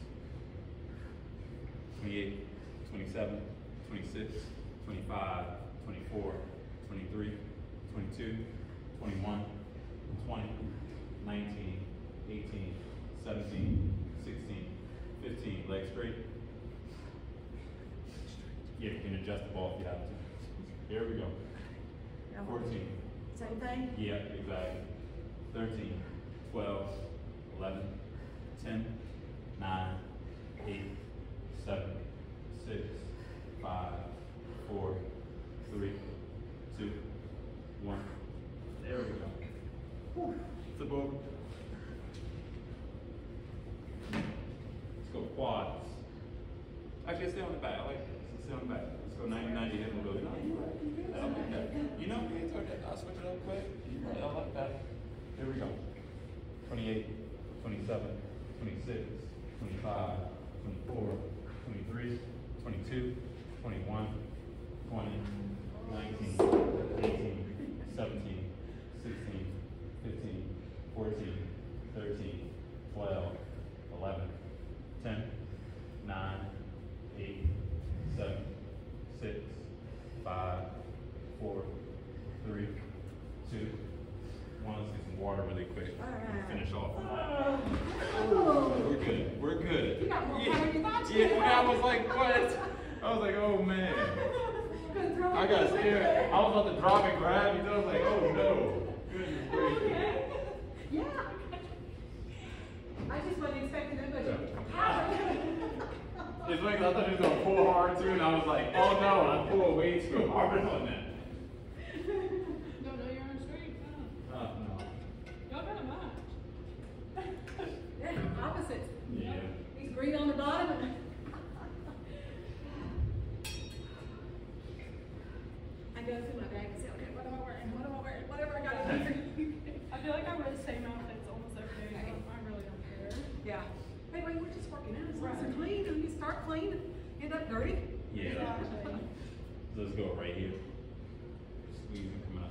28, 27, 26, 25, 24, 23, 22, 21, 20, 19, 18, 17, 16, 15. Legs straight. Yeah, you can adjust the ball if you have to. Here we go. 14. Same thing? Yeah, exactly. 13, 12, 11, 10, 9, 8, 7, 6, 5, 4, 3, 2, 1. There we go. Flip over. Let's go quads. Actually, stay on the back. I like this. Let's stay on the back. Let's go 90-90 hip mobility. I like that. You know, I'll switch it up quick. I like that. Here we go. 28, 27, 26, 25, 24, 23, 22, 21, 20, 19, 18, 17, 4, 3, 2, 1. Let's get some water really quick. All right. Finish off. Oh. We're good. We're good. You got more power than you thought you Yeah, did. I was like, what? I was like, oh man. I got scared. I was about to drop and grab you. I was like, oh no. Goodness gracious. Okay. Yeah. I just wasn't expecting that much power. It's like I thought he was gonna pull hard too, and I was like, oh no, I pulled way too hard on that. Don't know your own strength, huh? No. Y'all got a match. Yeah, opposites. Yeah. He's green on the bottom. I go through my bag and say, okay, what am I wearing? What am I wearing? Whatever I got to do. I feel like I wear the same outfits almost every day. I really don't care. Yeah. Anyway, we're just working out. As long as Right. they're clean, and you start clean, end up dirty. Yeah. Exactly. Let's go right here. Squeeze and come out.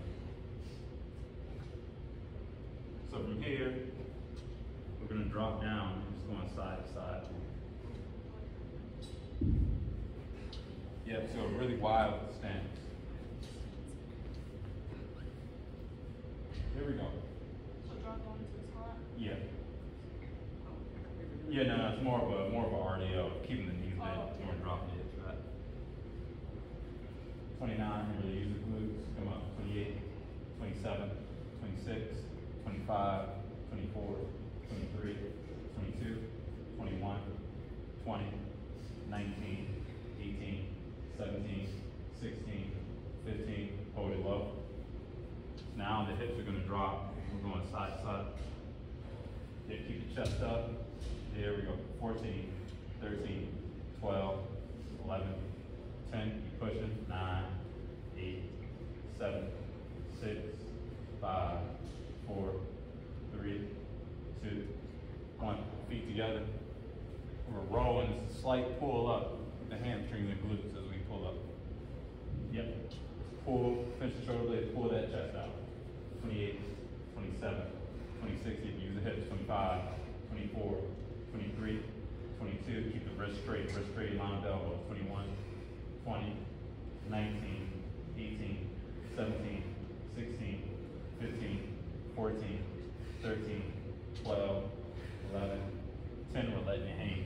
So from here, we're gonna drop down. Just going side to side. Yep. So really wide with the stance. Here we go. So drop down into a squat. Yeah. Yeah, no, it's more of a RDO, keeping the knees bent, Oh, okay. more dropping the hips, right? 29, really use the glutes, come up, 28, 27, 26, 25, 24, 23, 22, 21, 20, 19, 18, 17, 16, 15, hold it low. Now the hips are gonna drop, we're going side to side. Yeah, keep the chest up. There we go. 14, 13, 12, 11, 10. Keep pushing. 9, 8, 7, 6, 5, 4, 3, 2, 1. Feet together. We're rolling. It's a slight pull up with the hamstrings and glutes as we pull up. Yep. Pull, finish the shoulder blade, pull that chest out. 28, 27, 26, you can use the hips. 25, 24, 23, 22, keep the wrist straight, line of elbow. 21, 20, 19, 18, 17, 16, 15, 14, 13, 12, 11, 10, we're letting it hang.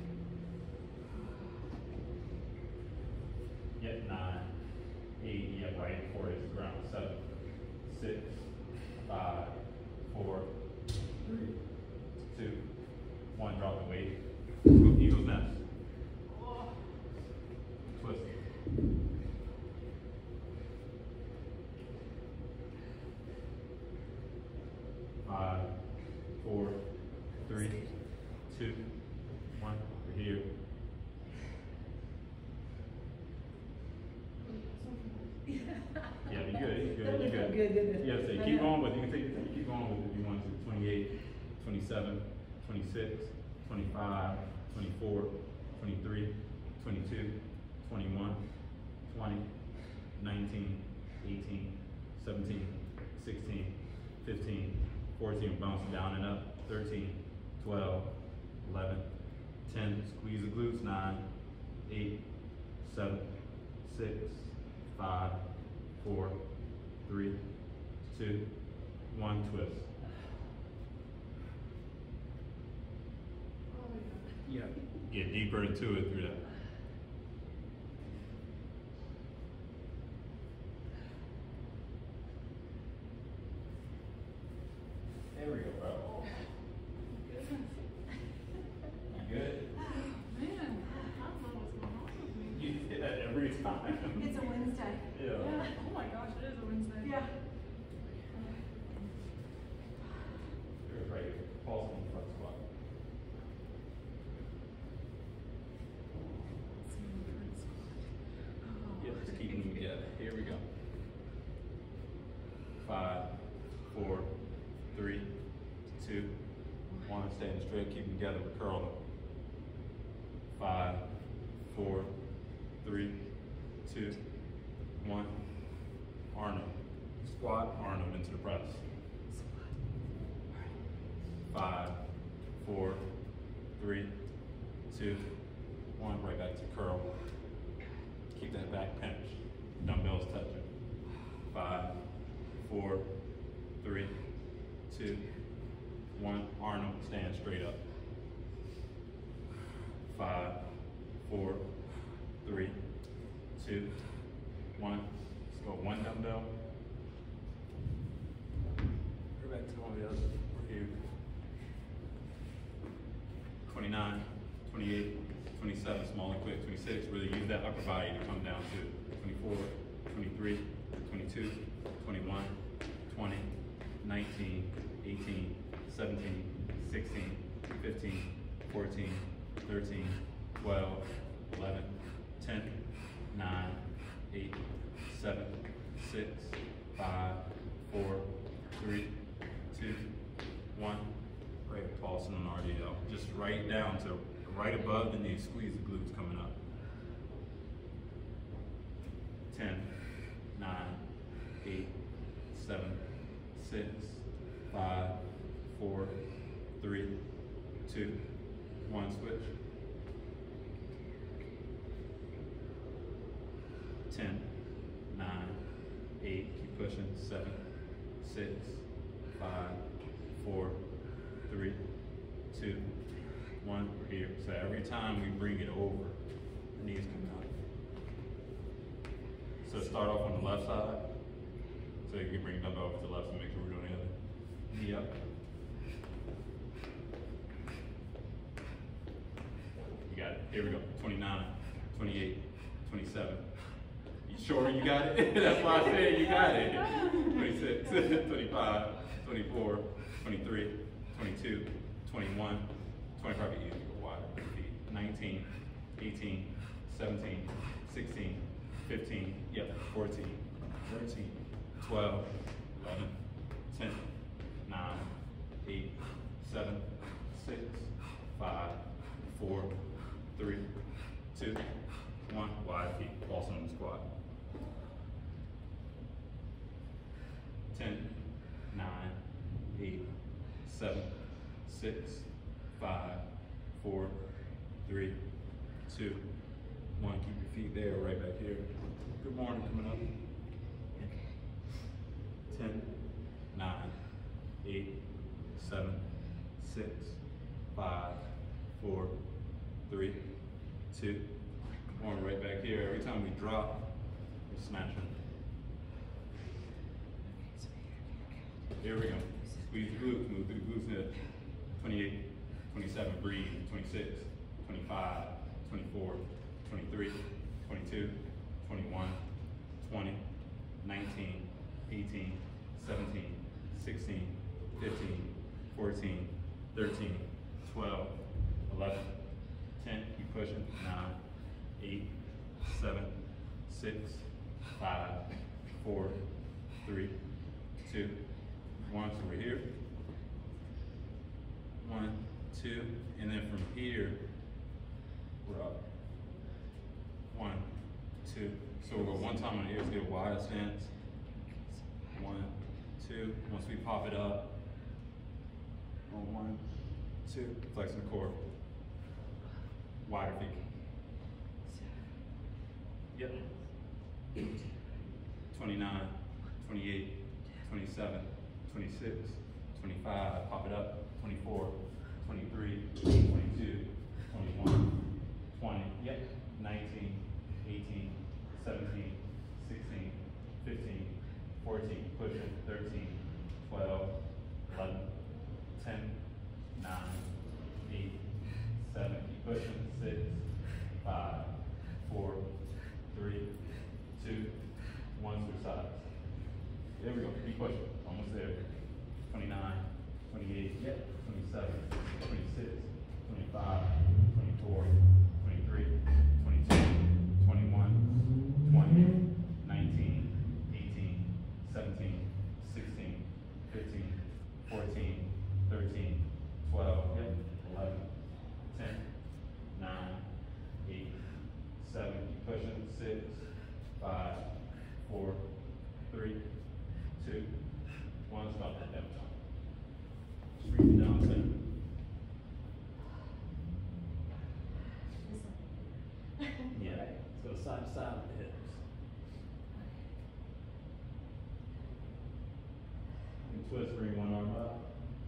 Yep, 9, 8, yep, right before it's ground. 7, 6, 5, 4, 3, 2, 1, drop the weight. Go eagle's nest. Twist. 5, 4, 3, 2, 1. We're here. Yeah, you're good, you're good, you're good. Yeah, so keep going with it. You can take your time. Keep going with it if you want to. 28, 27, 26, 25, 24, 23, 22, 21, 20, 19, 18, 17, 16, 15, 14, bounce down and up. 13, 12, 11, 10, squeeze the glutes. 9, 8, 7, 6, 5, 4, 3, 2, 1, twist. Yeah. Get deeper into it through that. There we go, bro. You good? Man, I don't know what's going on with me. You hit that every time. It's a Wednesday. Yeah. Yeah. Oh my gosh, it is a Wednesday. Yeah. There's right here. Pulse on the front squat. Yeah, just keeping them together. Here we go. 5, 4, 3, 2, 1. Staying straight, keep them together. We're curling. 5, 4, 3, 2, 1. Arnold. Squat, Arnold into the press. 5, 4, 3, 2, 1. Right back to curl. Keep that back pinch. Dumbbells touching. 4, 3, 2, 1. Arnold, stand straight up. 5, 4, 3, 2, 1. Let's go 1 dumbbell. Go back to one of the others. We're here. 29, 28, 27, small and quick. 26, really use that upper body to come down to 24, 23, 22, 21, 20, 19, 18, 17, 16, 15, 14, 13, 12, 11, 10, 9, 8, 7, 6, 5, 4, 3, 2, 1. Great, tossing on RDL. Just right down to right above the knee. Squeeze the glutes coming up. 10, 9, 8, 7, 6, 5, 4, 3, 2, 1. Switch. 10, 9, 8, keep pushing. 7, 6, 5, 4, 3, 2, 1. We're here. So every time we bring it over, the knees come out. So start off on the left side. So you can bring it up over to the left and make sure we're doing the other. Knee up. You got it. Here we go. 29, 28, 27. You sure you got it? That's why I said you got it. 26, 25, 24, 23, 22, 21, 25, easy, go wider, 19, 18, 17, 16, 15, yep, 14, 13, 12, 11, 10, 9, 8, 7, 6, 5, 4, 3, 2, 1, wide feet, also on the squat. 10, 9, 8, 7, 6, 5, 4, 3, 2, 1. Keep your feet there, right back here. Good morning, coming up. 10, 9, 8, 7, 6, 5, 4, 3, 2, 1. Right back here. Every time we drop, we're snatching. Here we go. Squeeze the glutes, move through the glutes now. 28, 27, breathe. 26, 25, 24, 23, 22, 21, 20, 19, 18, 17, 16, 15, 14, 13, 12, 11, 10, keep pushing. 9, 8, 7, 6, 5, 4, 3, 2, 1. So we're here. 1, 2, and then from here, we're up. 1, 2. So we'll go one time on the ears, get a wide stance. 1, 2. Once we pop it up, 1, 2. Flexing the core. Wider feet. Yep. 29, 28, 27, 26, 25. Pop it up. 24, 23, 22, 21, 20. Yep. 19, 18, 17, 16, 15, 14. Push it. 13, 12, 11, 10, 9, 8, 7. Keep pushing. 6, 5, 4, 3, 2, 1. Switch sides. There we go. Keep pushing. Almost there. 29, 28, yep. 27, 26, 25, 24, 23, 22, 21, 20, 19, 18, 17, 16, 15, 14, 13, 12, yep. 11, 10, 9, 8, 7, keep pushing. 6, 5, 4, 3, 2, 1. Stop that down. Just breathe it down, center. Yeah, let's go side to side with the hips. twist, bring one arm up.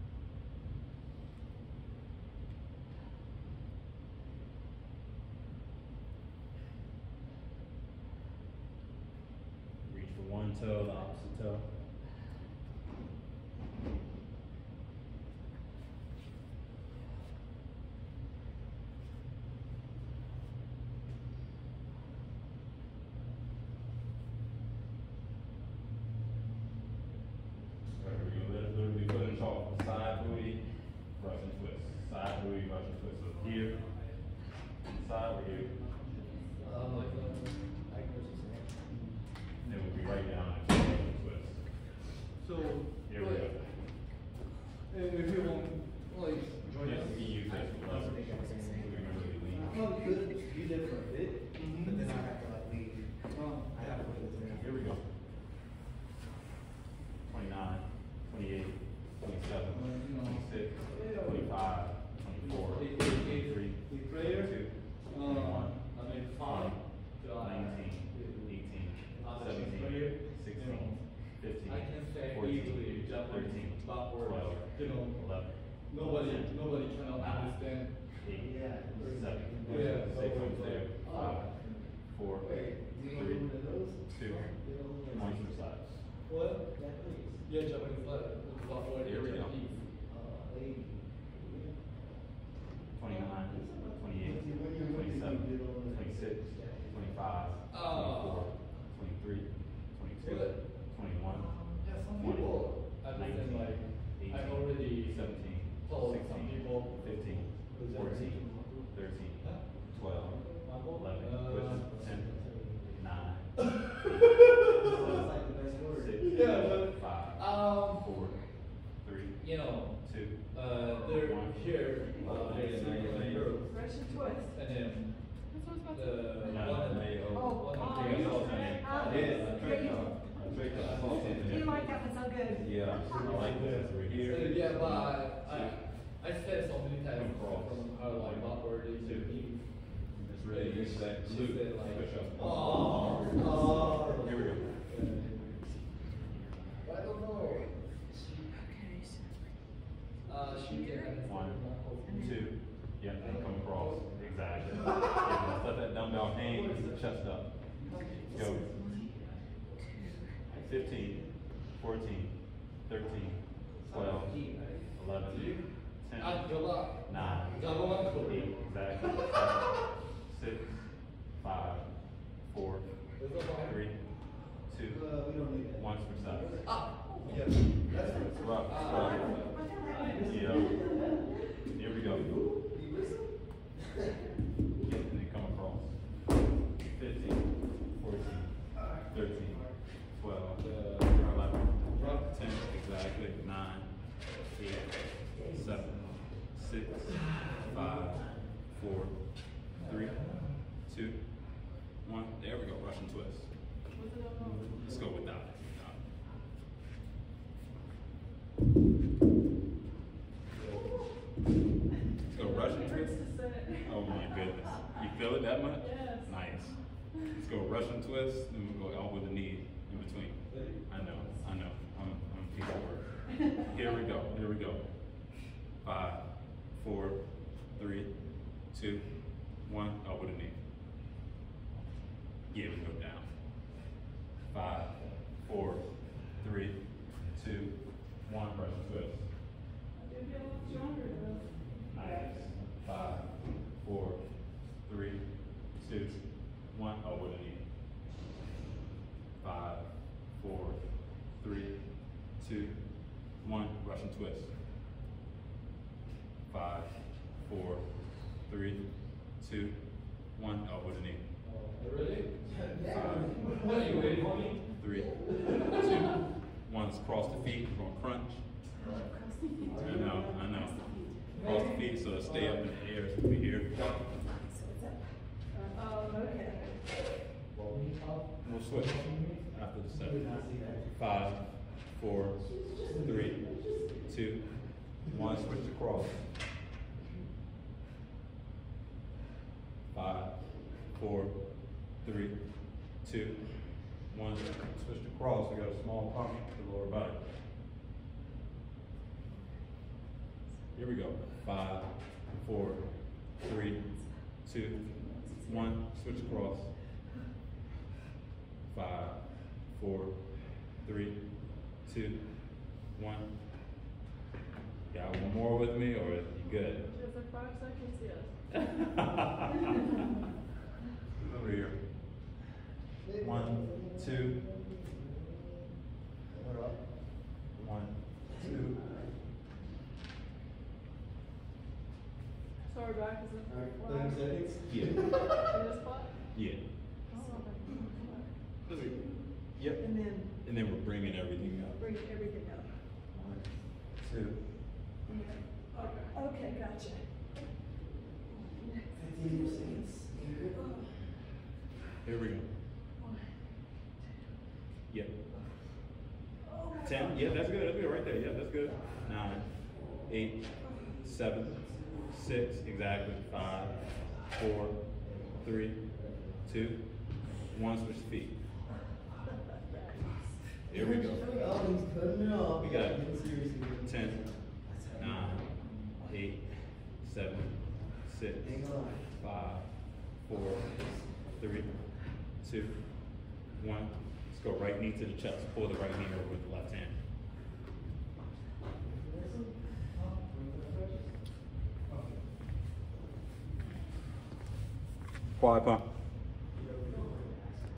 Reach for one toe, the opposite toe. Side booty, Russian twist. Side booty, Russian twist. So here, side or here. And then we'll be right down and Russian twist. So, Here we go. if you want, like, join Yes, us. we use this for leverage. We really lean. Oh, you could be there for a bit, but then I have to like leave. I have to wait this Here we go. 29, 28, 27, 26, 25, 24, 23, 22, 21, 20, 19, 18, 17, 16, 15, 14, 13, 12, 11, Nobody cannot understand. 8, 7, Yeah. 6, 5, 4, 3, 2, 1 to the sides. What? Yeah, Japanese letter. Here we go. 29, 28, 27, 26, 25, 24, 23, 22, 21, Yeah, some 20, people understand 19, like 18, I already 17, told 16, some people 15, 14, 13, 12, 11, 10, 9, 8, 7, 6, Yeah, but 5, 4, 3, you know, 2, they're here, they're girls, Russian twist. and then That's what I was about to the No, one they- one of the you- girls- You like that one so good. Yeah, I like this. We're here. Yeah, but I said so many times from her like what word is to me. It's really good that She glute said like, push up. oh. Here we go. I don't know. She can. 1, 2, yeah, and come across. Exactly. Yeah, let that dumbbell hang, keep the chest up. Go. 15, 14, 13, 12, 11, 10, Good luck. 9, Zalmico. 8, exactly. 7, 6, 5, 4, 3, 2, we don't need that. 1 switch sides. Yeah. It's rough, it's rough. Yeah. Here we go. And then come across. 15, 14, 13, 12, 11, 10, exactly, 9, 8, 7, 6, 5, 4, 3, 2, 1. There we go, Russian twist. Was it on? Let's go without it. Let's go Russian twist. Oh my goodness. You feel it that much? Yes. Nice. Let's go Russian twist, then we'll go out with the knee in between. I know. I'm a piece of work. Here we go. 5, 4, 3, 2, 1, out with a knee. Yeah, we go down. 5, 4, 3, 2, 1, Russian twist. It'd be a lot stronger though. Nice. 5, 4, 3, 2, 1. Oh, with a knee. 5, 4, 3, 2, 1. Russian twist. 5, 4, 3, 2, 1. Oh, with a knee. Really? 5, What are you waiting for me? 3, 2, 1. Cross the feet. We're gonna crunch. I know. Cross the feet so it'll stay up in the air. So we here. Okay. We'll switch after the 7. 5, 4, 3, 2, 1. Switch to cross. 5, 4, 3, 2, 1. Switch to cross. We got a small pump to the lower body. Here we go. 5, 4, 3, 2, 1. Switch across. 5, 4, 3, 2, 1. Got one more with me, or you good? Just like 5 seconds, yes. Over here. 1, 2. 1, 2. So our back is in Alright, 30 seconds. Yeah. in this spot? Yeah. Oh, okay. Yep. And then And then we're bringing everything up. bring everything up. 1, 2. Okay, gotcha. 15 seconds. Here we go. Yep. 10. Yeah, that's good. That's good right there. Yeah, that's good. 9, 8, 7, 6. Exactly. 5, 4, 3, 2, 1. Switch feet. Here we go. Oh, he's cutting it off. We got it. Seriously. 10, 9, 8, 7, 6, Hang on. 5, 4, 3, 2, 1. Let's go right knee to the chest. Pull the right knee over with the left hand. Quad pump.